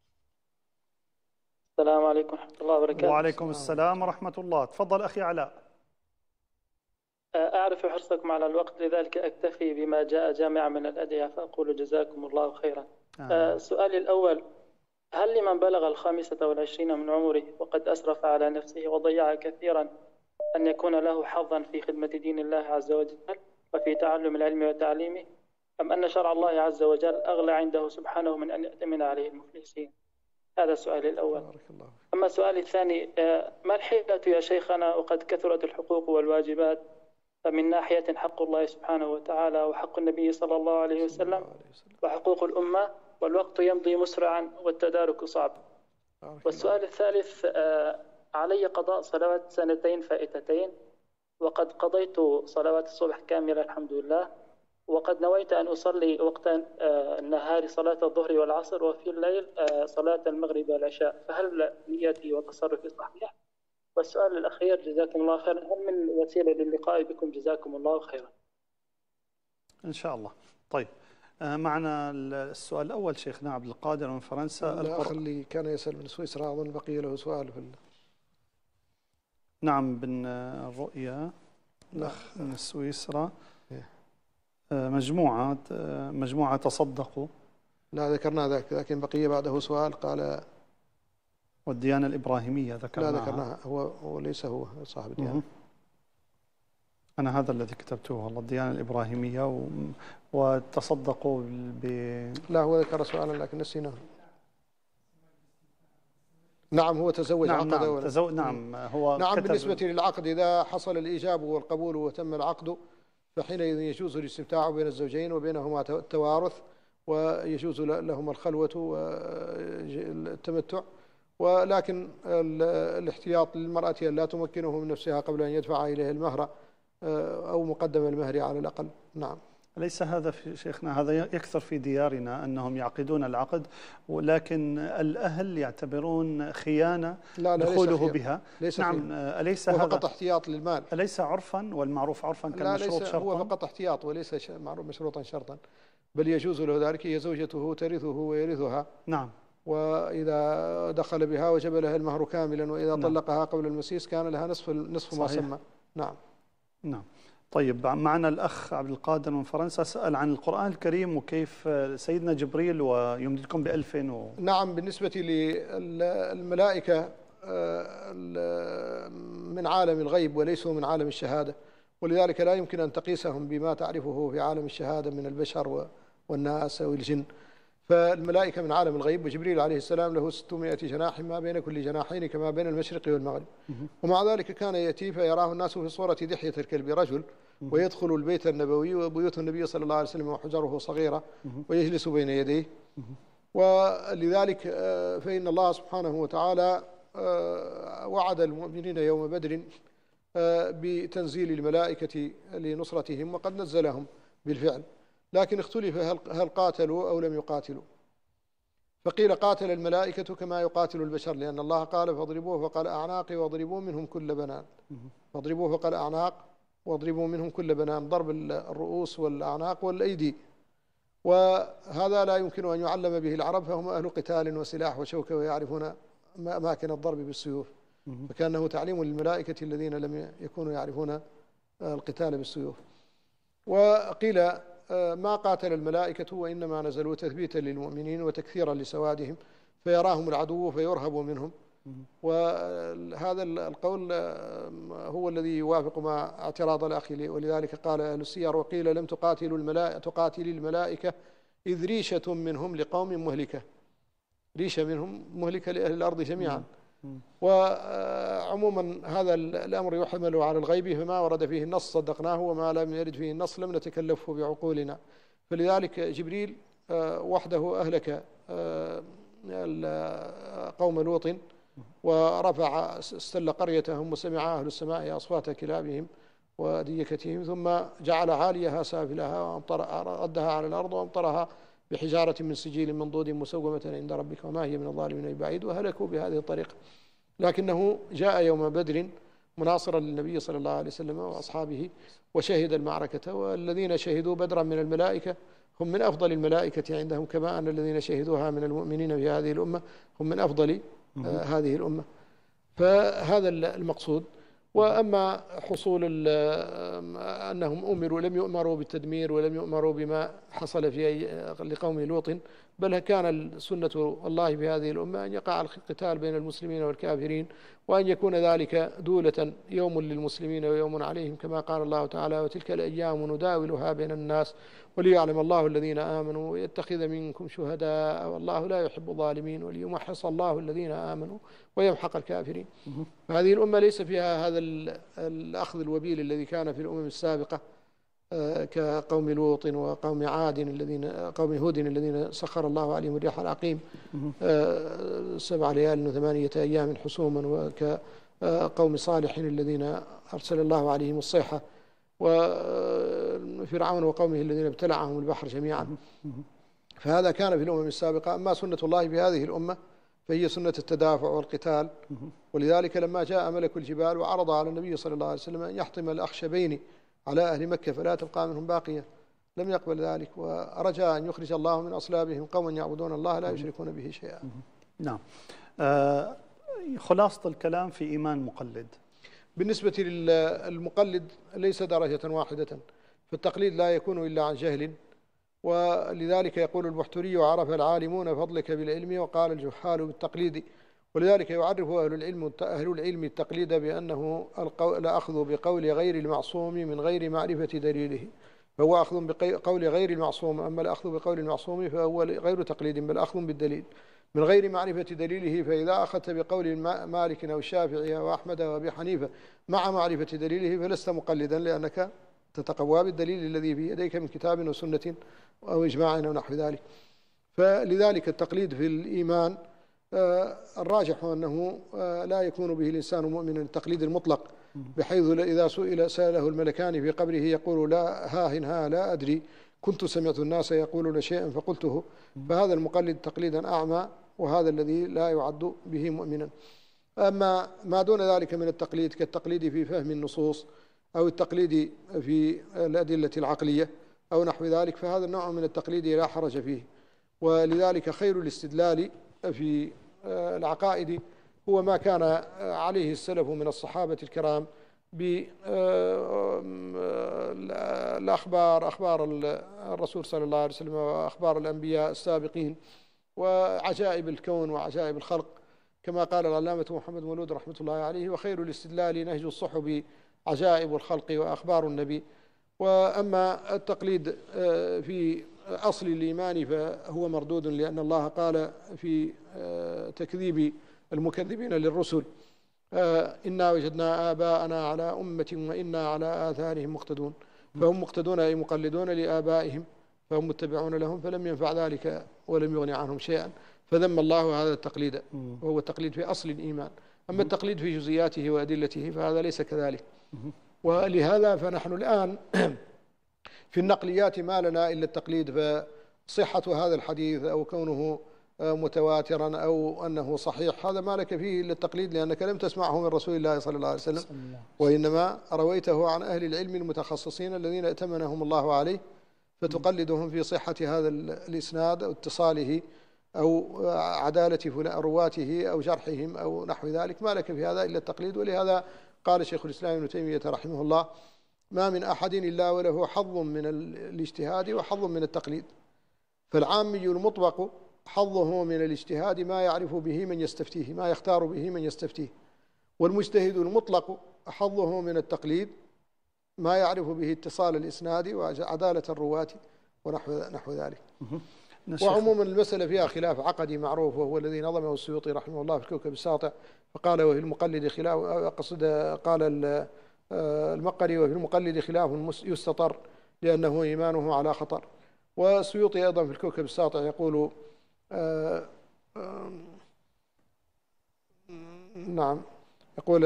السلام عليكم ورحمة الله وبركاته. وعليكم السلام ورحمة الله. تفضل أخي علاء. أعرف حرصكم على الوقت، لذلك أكتفي بما جاء جامعا من الأدعية فأقول جزاكم الله خيرا. آه. سؤالي الأول، هل لمن بلغ الخامسة والعشرين من عمره وقد أسرف على نفسه وضيع كثيرا أن يكون له حظا في خدمة دين الله عز وجل وفي تعلم العلم وتعليمه، أم أن شرع الله عز وجل أغلى عنده سبحانه من أن يأتمن عليه المفلسين؟ هذا سؤالي الأول. أما سؤالي الثاني، ما الحيلة يا شيخنا وقد كثرت الحقوق والواجبات، فمن ناحية حق الله سبحانه وتعالى وحق النبي صلى الله عليه وسلم وحقوق الأمة، والوقت يمضي مسرعا والتدارك صعب. والسؤال الثالث، علي قضاء صلوات سنتين فائتتين، وقد قضيت صلوات الصبح كاملة الحمد لله، وقد نويت أن أصلي وقت النهار صلاة الظهر والعصر، وفي الليل صلاة المغرب والعشاء، فهل نيتي وتصرفي صحيح؟ والسؤال الأخير جزاكم الله خيرا، هل من وسيلة للقاء بكم؟ جزاكم الله خيرا. إن شاء الله. طيب، معنا السؤال الأول شيخنا عبد القادر من فرنسا. الأخ اللي كان يسأل من سويسرا أظن بقي له سؤال في ال... نعم، بن الرؤيا الأخ من سويسرا. مجموعة مجموعة تصدقوا. لا ذكرنا ذاك، لكن بقي بعده سؤال قال والديانة الإبراهيمية ذكرناها. لا ذكرناها، هو هو ليس هو صاحب الديانة. أنا هذا الذي كتبته والله، الديانة الإبراهيمية و... وتصدقوا ب... لا هو ذكر سؤالا لكن نسيناه. نعم هو تزوج. نعم عقد نعم, تزو... نعم هو نعم كتب... بالنسبة للعقد، إذا حصل الإيجاب والقبول وتم العقد فحينئذ يجوز الاستمتاع بين الزوجين وبينهما التوارث، ويجوز لهما الخلوة والتمتع، ولكن الاحتياط للمرأة أن لا تمكنه من نفسها قبل أن يدفع إليه المهر أو مقدم المهر على الأقل. نعم. ليس هذا في شيخنا، هذا يكثر في ديارنا أنهم يعقدون العقد، ولكن الأهل يعتبرون خيانة لا لا دخوله ليس بها. ليس نعم، أليس هو هذا فقط احتياط للمال؟ أليس عرفا والمعروف عرفا كالمشروط شرطا؟ هو فقط احتياط وليس معروف مشروطا شرطا، بل يجوز له ذلك. هي زوجته ترثه ويرثها. نعم. وإذا دخل بها وجب لها المهر كاملا، وإذا نعم. طلقها قبل المسيس كان لها نصف نصف ما سمى. نعم. نعم. طيب، معنا الأخ عبد القادر من فرنسا، سأل عن القرآن الكريم وكيف سيدنا جبريل ويمددكم بألف و... نعم، بالنسبة للملائكة من عالم الغيب وليسوا من عالم الشهادة، ولذلك لا يمكن أن تقيسهم بما تعرفه في عالم الشهادة من البشر والناس والجن. فالملائكة من عالم الغيب، وجبريل عليه السلام له ستمائة جناح ما بين كل جناحين كما بين المشرق والمغرب. ومع ذلك كان يأتي فيراه الناس في صورة دحية الكلب، رجل، ويدخل البيت النبوي وبيوت النبي صلى الله عليه وسلم وحجره صغيرة ويجلس بين يديه. ولذلك فإن الله سبحانه وتعالى وعد المؤمنين يوم بدر بتنزيل الملائكة لنصرتهم، وقد نزلهم بالفعل، لكن اختلف هل قاتلوا أو لم يقاتلوا. فقيل قاتل الملائكة كما يقاتل البشر، لأن الله قال فاضربوه فقال أعناق واضربوا منهم كل بنان. فاضربوه فقال أعناق واضربوا منهم كل بنان، ضرب الرؤوس والأعناق والأيدي. وهذا لا يمكن أن يعلم به العرب، فهم أهل قتال وسلاح وشوكة ويعرفون أماكن الضرب بالسيوف، فكانه تعليم للملائكة الذين لم يكونوا يعرفون القتال بالسيوف. وقيل ما قاتل الملائكة وإنما نزلوا تثبيتا للمؤمنين وتكثيرا لسوادهم، فيراهم العدو فيرهب منهم، وهذا القول هو الذي يوافق مع اعتراض الأخ لي، ولذلك قال أهل السير: وقيل لم تقاتلوا الملائكة تقاتل الملائكة إذ ريشة منهم لقوم مهلكة. ريشة منهم مهلكة لأهل الأرض جميعا. وعموما هذا الأمر يحمل على الغيب، فما ورد فيه النص صدقناه، وما لم يرد فيه النص لم نتكلفه بعقولنا. فلذلك جبريل وحده أهلك قوم لوط، ورفع استل قريتهم، وسمع أهل السماء أصوات كلابهم وديكتهم، ثم جعل عاليها سافلها وأمطر ردها على الأرض وأمطرها بحجارة من سجيل منضود مسومة عند ربك وما هي من الظالمين ببعيد، وهلكوا بهذه الطريقة. لكنه جاء يوم بدر مناصرا للنبي صلى الله عليه وسلم وأصحابه، وشهد المعركة. والذين شهدوا بدرا من الملائكة هم من أفضل الملائكة عندهم، كما أن الذين شهدوها من المؤمنين في هذه الأمة هم من أفضل آه هذه الأمة. فهذا المقصود. وأما حصول أنهم أمروا لم يؤمروا بالتدمير ولم يؤمروا بما حصل في لقوم لوط، بل كان سنة الله في هذه الأمة أن يقع القتال بين المسلمين والكافرين، وأن يكون ذلك دولة يوم للمسلمين ويوم عليهم، كما قال الله تعالى: وتلك الأيام نداولها بين الناس وليعلم الله الذين آمنوا ويتخذ منكم شهداء والله لا يحب الظالمين وليمحص الله الذين آمنوا ويمحق الكافرين. فهذه الأمة ليس فيها هذا الأخذ الوبيل الذي كان في الأمم السابقة كقوم لوط وقوم عاد الذين قوم هود الذين سخر الله عليهم الريح العقيم سبع ليال وثمانية أيام حسوما، وكقوم صالح الذين أرسل الله عليهم الصيحة، وفرعون وقومه الذين ابتلعهم البحر جميعا. فهذا كان في الأمم السابقة. أما سنة الله بهذه الأمة فهي سنة التدافع والقتال. ولذلك لما جاء ملك الجبال وعرض على النبي صلى الله عليه وسلم أن يحطم الأخشبين على أهل مكة فلا تبقى منهم باقية، لم يقبل ذلك، ورجى أن يخرج الله من أصلابهم قوما يعبدون الله لا يشركون به شيئا. نعم. آه خلاصة الكلام في إيمان مقلد. بالنسبة للمقلد ليس درجة واحدة، فالتقليد لا يكون إلا عن جهل. ولذلك يقول البحتري: وعرف العالمون فضلك بالعلم وقال الجحال بالتقليد. ولذلك يعرف أهل العلم أهل العلم التقليد بأنه الأخذ بقول غير المعصوم من غير معرفة دليله، فهو أخذ بقول غير المعصوم. أما الأخذ بقول المعصوم فهو غير تقليد بل أخذ بالدليل من غير معرفة دليله. فإذا أخذت بقول مالك أو الشافعي أو أحمد أو أبي حنيفة مع معرفة دليله فلست مقلدا، لأنك تتقوى بالدليل الذي في يديك من كتاب وسنة أو إجماع أو نحو ذلك. فلذلك التقليد في الإيمان الراجح أنه لا يكون به الإنسان مؤمنا، التقليد المطلق، بحيث إذا سئل سأله الملكان في قبره يقول: لا هاهن ها لا أدري كنت سمعت الناس يقولون شيئا فقلته. فهذا المقلد تقليدا أعمى، وهذا الذي لا يعد به مؤمنا. أما ما دون ذلك من التقليد كالتقليد في فهم النصوص أو التقليد في الأدلة العقلية أو نحو ذلك، فهذا النوع من التقليد لا حرج فيه. ولذلك خير الاستدلال في العقائد هو ما كان عليه السلف من الصحابة الكرام بالأخبار، أخبار الرسول صلى الله عليه وسلم وأخبار الأنبياء السابقين وعجائب الكون وعجائب الخلق، كما قال العلامة محمد مولود رحمة الله عليه: وخير الاستدلال نهج الصحب عجائب الخلق وأخبار النبي. وأما التقليد في أصل الإيمان فهو مردود، لأن الله قال في تكذيب المكذبين للرسل: إنا وجدنا آباءنا على أمة وإنا على آثارهم مقتدون. فهم مقتدون أي مقلدون لآبائهم، فهم متبعون لهم، فلم ينفع ذلك ولم يغني عنهم شيئا، فذم الله هذا التقليد، وهو التقليد في أصل الإيمان. أما التقليد في جزئياته وأدلته فهذا ليس كذلك. ولهذا فنحن الآن في النقليات ما لنا إلا التقليد، فصحة هذا الحديث أو كونه متواترا أو أنه صحيح هذا ما لك فيه إلا التقليد، لأنك لم تسمعه من رسول الله صلى الله عليه وسلم، وإنما رويته عن أهل العلم المتخصصين الذين ائتمنهم الله عليه، فتقلدهم في صحة هذا الإسناد أو اتصاله أو عدالة رواته أو جرحهم أو نحو ذلك، ما لك في هذا إلا التقليد. ولهذا قال شيخ الإسلام ابن تيمية رحمه الله: ما من أحد إلا وله حظ من الاجتهاد وحظ من التقليد. فالعامي المطبق حظه من الاجتهاد ما يعرف به من يستفتيه، ما يختار به من يستفتيه. والمجتهد المطلق حظه من التقليد ما يعرف به اتصال الإسناد وعدالة الرواة ونحو نحو ذلك. وعموما المسألة فيها خلاف عقدي معروف، وهو الذي نظمه السيوطي رحمه الله في الكوكب الساطع، فقال وفي المقلد خلاف، قصد قال المقري وفي المقلد خلاف يستطر لأنه إيمانه على خطر. والسيوطي أيضا في الكوكب الساطع يقول آآ آآ نعم يقول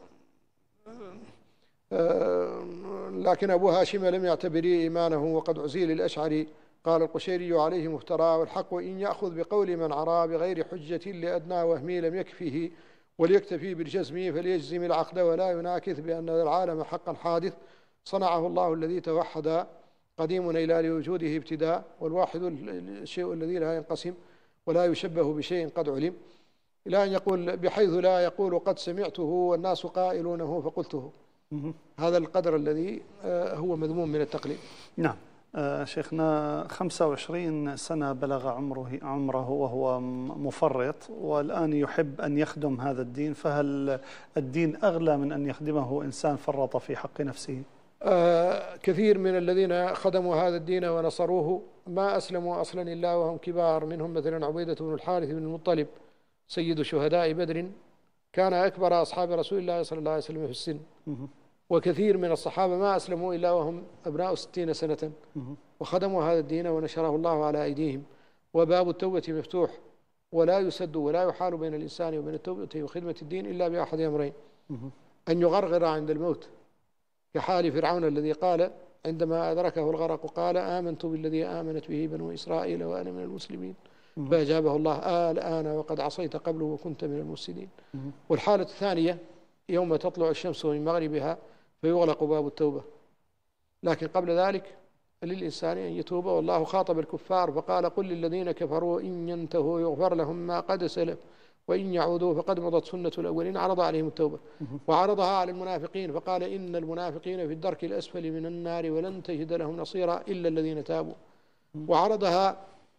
لكن أبو هاشم لم يعتبر إيمانه وقد عزيل الأشعري. قال القشيري عليه مفترى، والحق إن يأخذ بقول من عرى بغير حجة لأدنى وهمي لم يكفيه وليكتفي بالجزم فليجزم العقد ولا يناكث بأن العالم حقا حادث صنعه الله الذي توحد قديم إلى لوجوده ابتداء، والواحد الشيء الذي لا ينقسم ولا يشبه بشيء قد علم، إلى أن يقول بحيث لا يقول قد سمعته والناس قائلونه فقلته. هذا القدر الذي هو مذموم من التقليد. نعم. آه شيخنا خمسة وعشرين سنة بلغ عمره عمره وهو مفرط، والآن يحب أن يخدم هذا الدين، فهل الدين أغلى من أن يخدمه إنسان فرط في حق نفسه؟ آه كثير من الذين خدموا هذا الدين ونصروه ما أسلموا أصلا إلا وهم كبار، منهم مثلا عبيدة بن الحارث بن المطلب سيد شهداء بدر، كان أكبر أصحاب رسول الله صلى الله عليه وسلم في السن. وكثير من الصحابة ما أسلموا إلا وهم أبناء ستين سنة، وخدموا هذا الدين ونشره الله على أيديهم. وباب التوبة مفتوح، ولا يسد ولا يحال بين الإنسان وبين التوبة وخدمة الدين إلا بأحد أمرين: أن يغرغر عند الموت، كحال فرعون الذي قال عندما أدركه الغرق قال آمنت بالذي آمنت به بنو إسرائيل وأنا من المسلمين، فأجابه الله آه الآن وقد عصيت قبله وكنت من المفسدين. والحالة الثانية يوم تطلع الشمس من مغربها فيغلق باب التوبة، لكن قبل ذلك للإنسان أن يتوب. والله خاطب الكفار فقال قل للذين كفروا إن ينتهوا يغفر لهم ما قد سلف وإن يعودوا فقد مضت سنة الأولين. عرض عليهم التوبة وعرضها على المنافقين فقال إن المنافقين في الدرك الأسفل من النار ولن تجد لهم نصيرا إلا الذين تابوا. وعرضها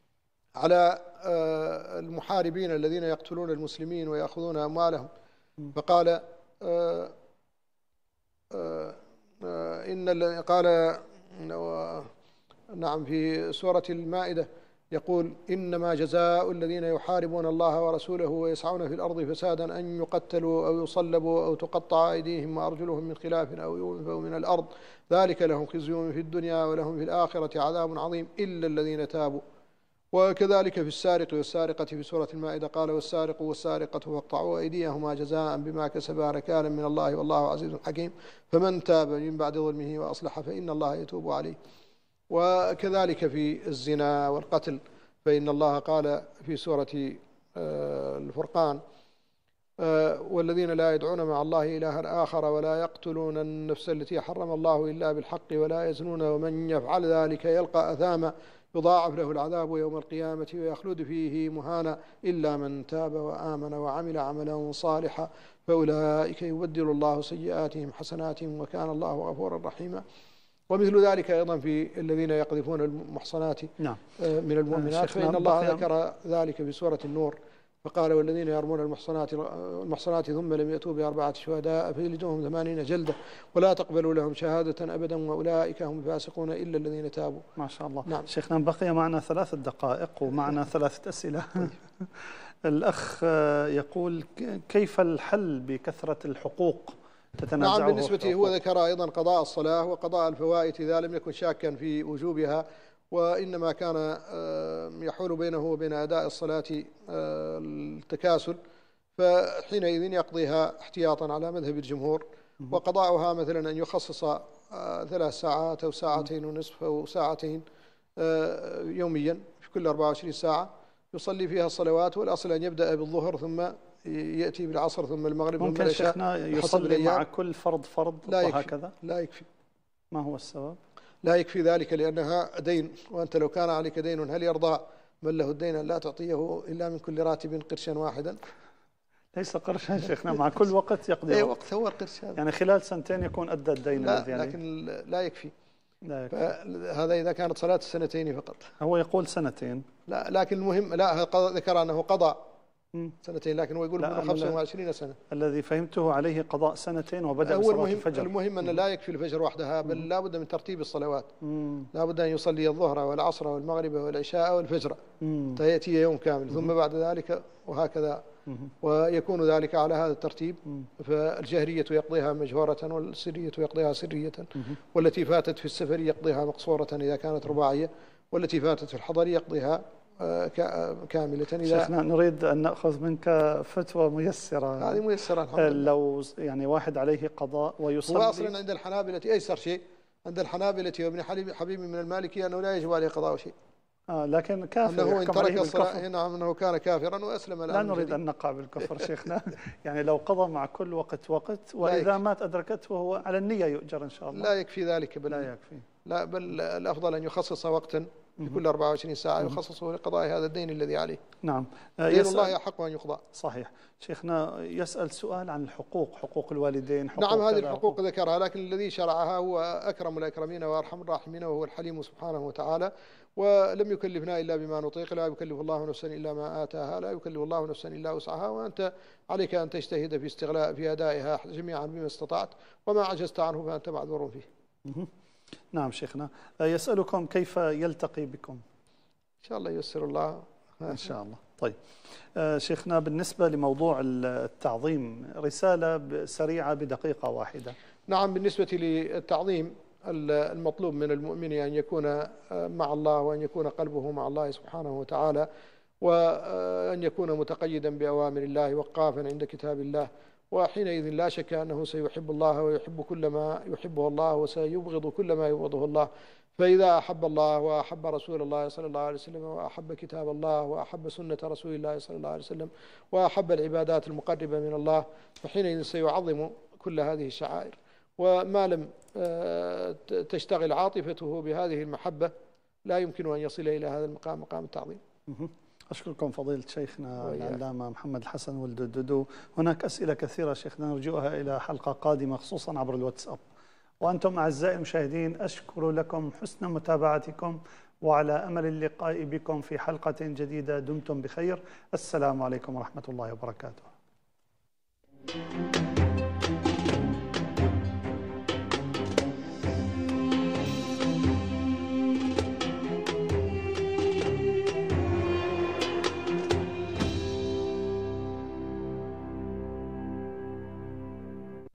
على المحاربين الذين يقتلون المسلمين ويأخذون أموالهم فقال آه آه آه إن قال نعم في سورة المائدة يقول إنما جزاء الذين يحاربون الله ورسوله ويسعون في الأرض فسادا أن يقتلوا أو يصلبوا أو تقطع أيديهم وأرجلهم من خلاف أو ينفوا من الأرض ذلك لهم خزي في الدنيا ولهم في الآخرة عذاب عظيم إلا الذين تابوا. وكذلك في السارق والسارقة في سورة المائدة قال والسارق والسارقة فاقطعوا أيديهما جزاء بما كسبا نكالا من الله والله عزيز حكيم فمن تاب من بعد ظلمه وأصلح فإن الله يتوب عليه. وكذلك في الزنا والقتل فإن الله قال في سورة الفرقان والذين لا يدعون مع الله إلها آخر ولا يقتلون النفس التي حرم الله إلا بالحق ولا يزنون ومن يفعل ذلك يلقى أثاما يضاعف له العذاب يوم القيامة ويخلد فيه مهانا إلا من تاب وآمن وعمل عملا صالحا فأولئك يبدل الله سيئاتهم حسنات وكان الله غفورا رحيما. ومثل ذلك أيضا في الذين يقذفون المحصنات نعم. من المؤمنات فإن الله ذكر ذلك في سورة النور فقال والذين يرمون المحصنات المحصنات ثم لم يأتوا بأربعة شهداء فجلدوهم ثمانين جلدة ولا تقبلوا لهم شهادة أبدا وأولئك هم الفاسقون إلا الذين تابوا. ما شاء الله. نعم. شيخنا بقي معنا ثلاث دقائق ومعنا ثلاثة أسئلة. الأخ يقول كيف الحل بكثرة الحقوق تتنازعه؟ نعم بالنسبة هو ذكر أيضا قضاء الصلاة وقضاء الفوائت إذا لم يكن شاكا في وجوبها وإنما كان يحول بينه وبين أداء الصلاة التكاسل فحينئذ يقضيها احتياطا على مذهب الجمهور. وقضاؤها مثلا أن يخصص ثلاث ساعات أو ساعتين ونصف أو ساعتين يوميا في كل أربعة وعشرين ساعة يصلي فيها الصلوات، والأصل أن يبدأ بالظهر ثم يأتي بالعصر ثم المغرب. ممكن شيخنا يصلي مع كل فرض فرض وهكذا؟ لا يكفي. ما هو السبب؟ لا يكفي ذلك لأنها دين، وأنت لو كان عليك دين هل يرضى من له الدين أن لا تعطيه إلا من كل راتب قرشا واحدا؟ ليس قرشا شيخنا، مع كل وقت يقضي. أي وقت هو القرش هذا، يعني خلال سنتين يكون أدى الدين لا الذي يعني. لكن لا يكفي. هذا إذا كانت صلاة السنتين فقط. هو يقول سنتين، لا لكن المهم لا ذكر أنه قضى سنتين، لكن هو يقول منه خمسة وعشرين سنة. الذي فهمته عليه قضاء سنتين وبدأ هو بصلاة المهم الفجر. المهم أن لا يكفي الفجر وحدها، بل لا بد من ترتيب الصلوات. لا بد أن يصلي الظهر والعصر والمغرب والعشاء والفجر تأتي يوم كامل، ثم بعد ذلك وهكذا، ويكون ذلك على هذا الترتيب. فالجهرية يقضيها مجهورة، والسرية يقضيها سرية، والتي فاتت في السفر يقضيها مقصورة إذا كانت رباعية، والتي فاتت في الحضر يقضيها كاملة. إذا شيخنا نريد أن نأخذ منك فتوى ميسرة. هذه ميسرة الحمد لله. لو يعني واحد عليه قضاء ويصلي، هو أصلا عند الحنابلة أيسر شيء، عند الحنابلة وابن حبيب من المالكية أنه لا يجب عليه قضاء شيء. آه لكن كافر أنه إن ترك الصلاة، نعم أنه كان كافرا وأسلم. لا نريد جديد. أن نقع بالكفر شيخنا. يعني لو قضى مع كل وقت وقت، وإذا مات أدركته وهو على النية يؤجر إن شاء الله. لا يكفي ذلك، بل لا يكفي، لا بل الأفضل أن يخصص وقتا في كل أربعة وعشرين ساعة يخصصه لقضاء هذا الدين الذي عليه. نعم، دين الله يحق أن يقضى. صحيح. شيخنا يسأل سؤال عن الحقوق، حقوق الوالدين. حقوق نعم هذه الحقوق ذكرها، لكن الذي شرعها هو أكرم الأكرمين وأرحم الراحمين، وهو الحليم سبحانه وتعالى. ولم يكلفنا إلا بما نطيق، لا يكلف الله نفسا إلا ما آتاها، لا يكلف الله نفسا إلا وسعها، وأنت عليك أن تجتهد في استغلاء في أدائها جميعا بما استطعت، وما عجزت عنه فأنت معذور فيه. نعم شيخنا، يسألكم كيف يلتقي بكم؟ إن شاء الله ييسر الله إن شاء الله. طيب شيخنا، بالنسبة لموضوع التعظيم رسالة سريعة بدقيقة واحدة. نعم، بالنسبة للتعظيم المطلوب من المؤمن أن يكون مع الله، وأن يكون قلبه مع الله سبحانه وتعالى، وأن يكون متقيدا بأوامر الله وقافا عند كتاب الله، وحينئذ لا شك أنه سيحب الله ويحب كل ما يحبه الله، وسيبغض كل ما يبغضه الله. فإذا أحب الله وأحب رسول الله صلى الله عليه وسلم، وأحب كتاب الله، وأحب سنة رسول الله صلى الله عليه وسلم، وأحب العبادات المقربة من الله، فحينئذ سيعظم كل هذه الشعائر. وما لم تشتغل عاطفته بهذه المحبة لا يمكن أن يصل إلى هذا المقام، مقام التعظيم. أشكركم فضيلة شيخنا العلامة محمد الحسن ولد الدودو. هناك أسئلة كثيرة شيخنا نرجوها إلى حلقة قادمة خصوصا عبر الواتساب. وأنتم أعزائي المشاهدين أشكر لكم حسن متابعتكم، وعلى أمل اللقاء بكم في حلقة جديدة. دمتم بخير. السلام عليكم ورحمة الله وبركاته.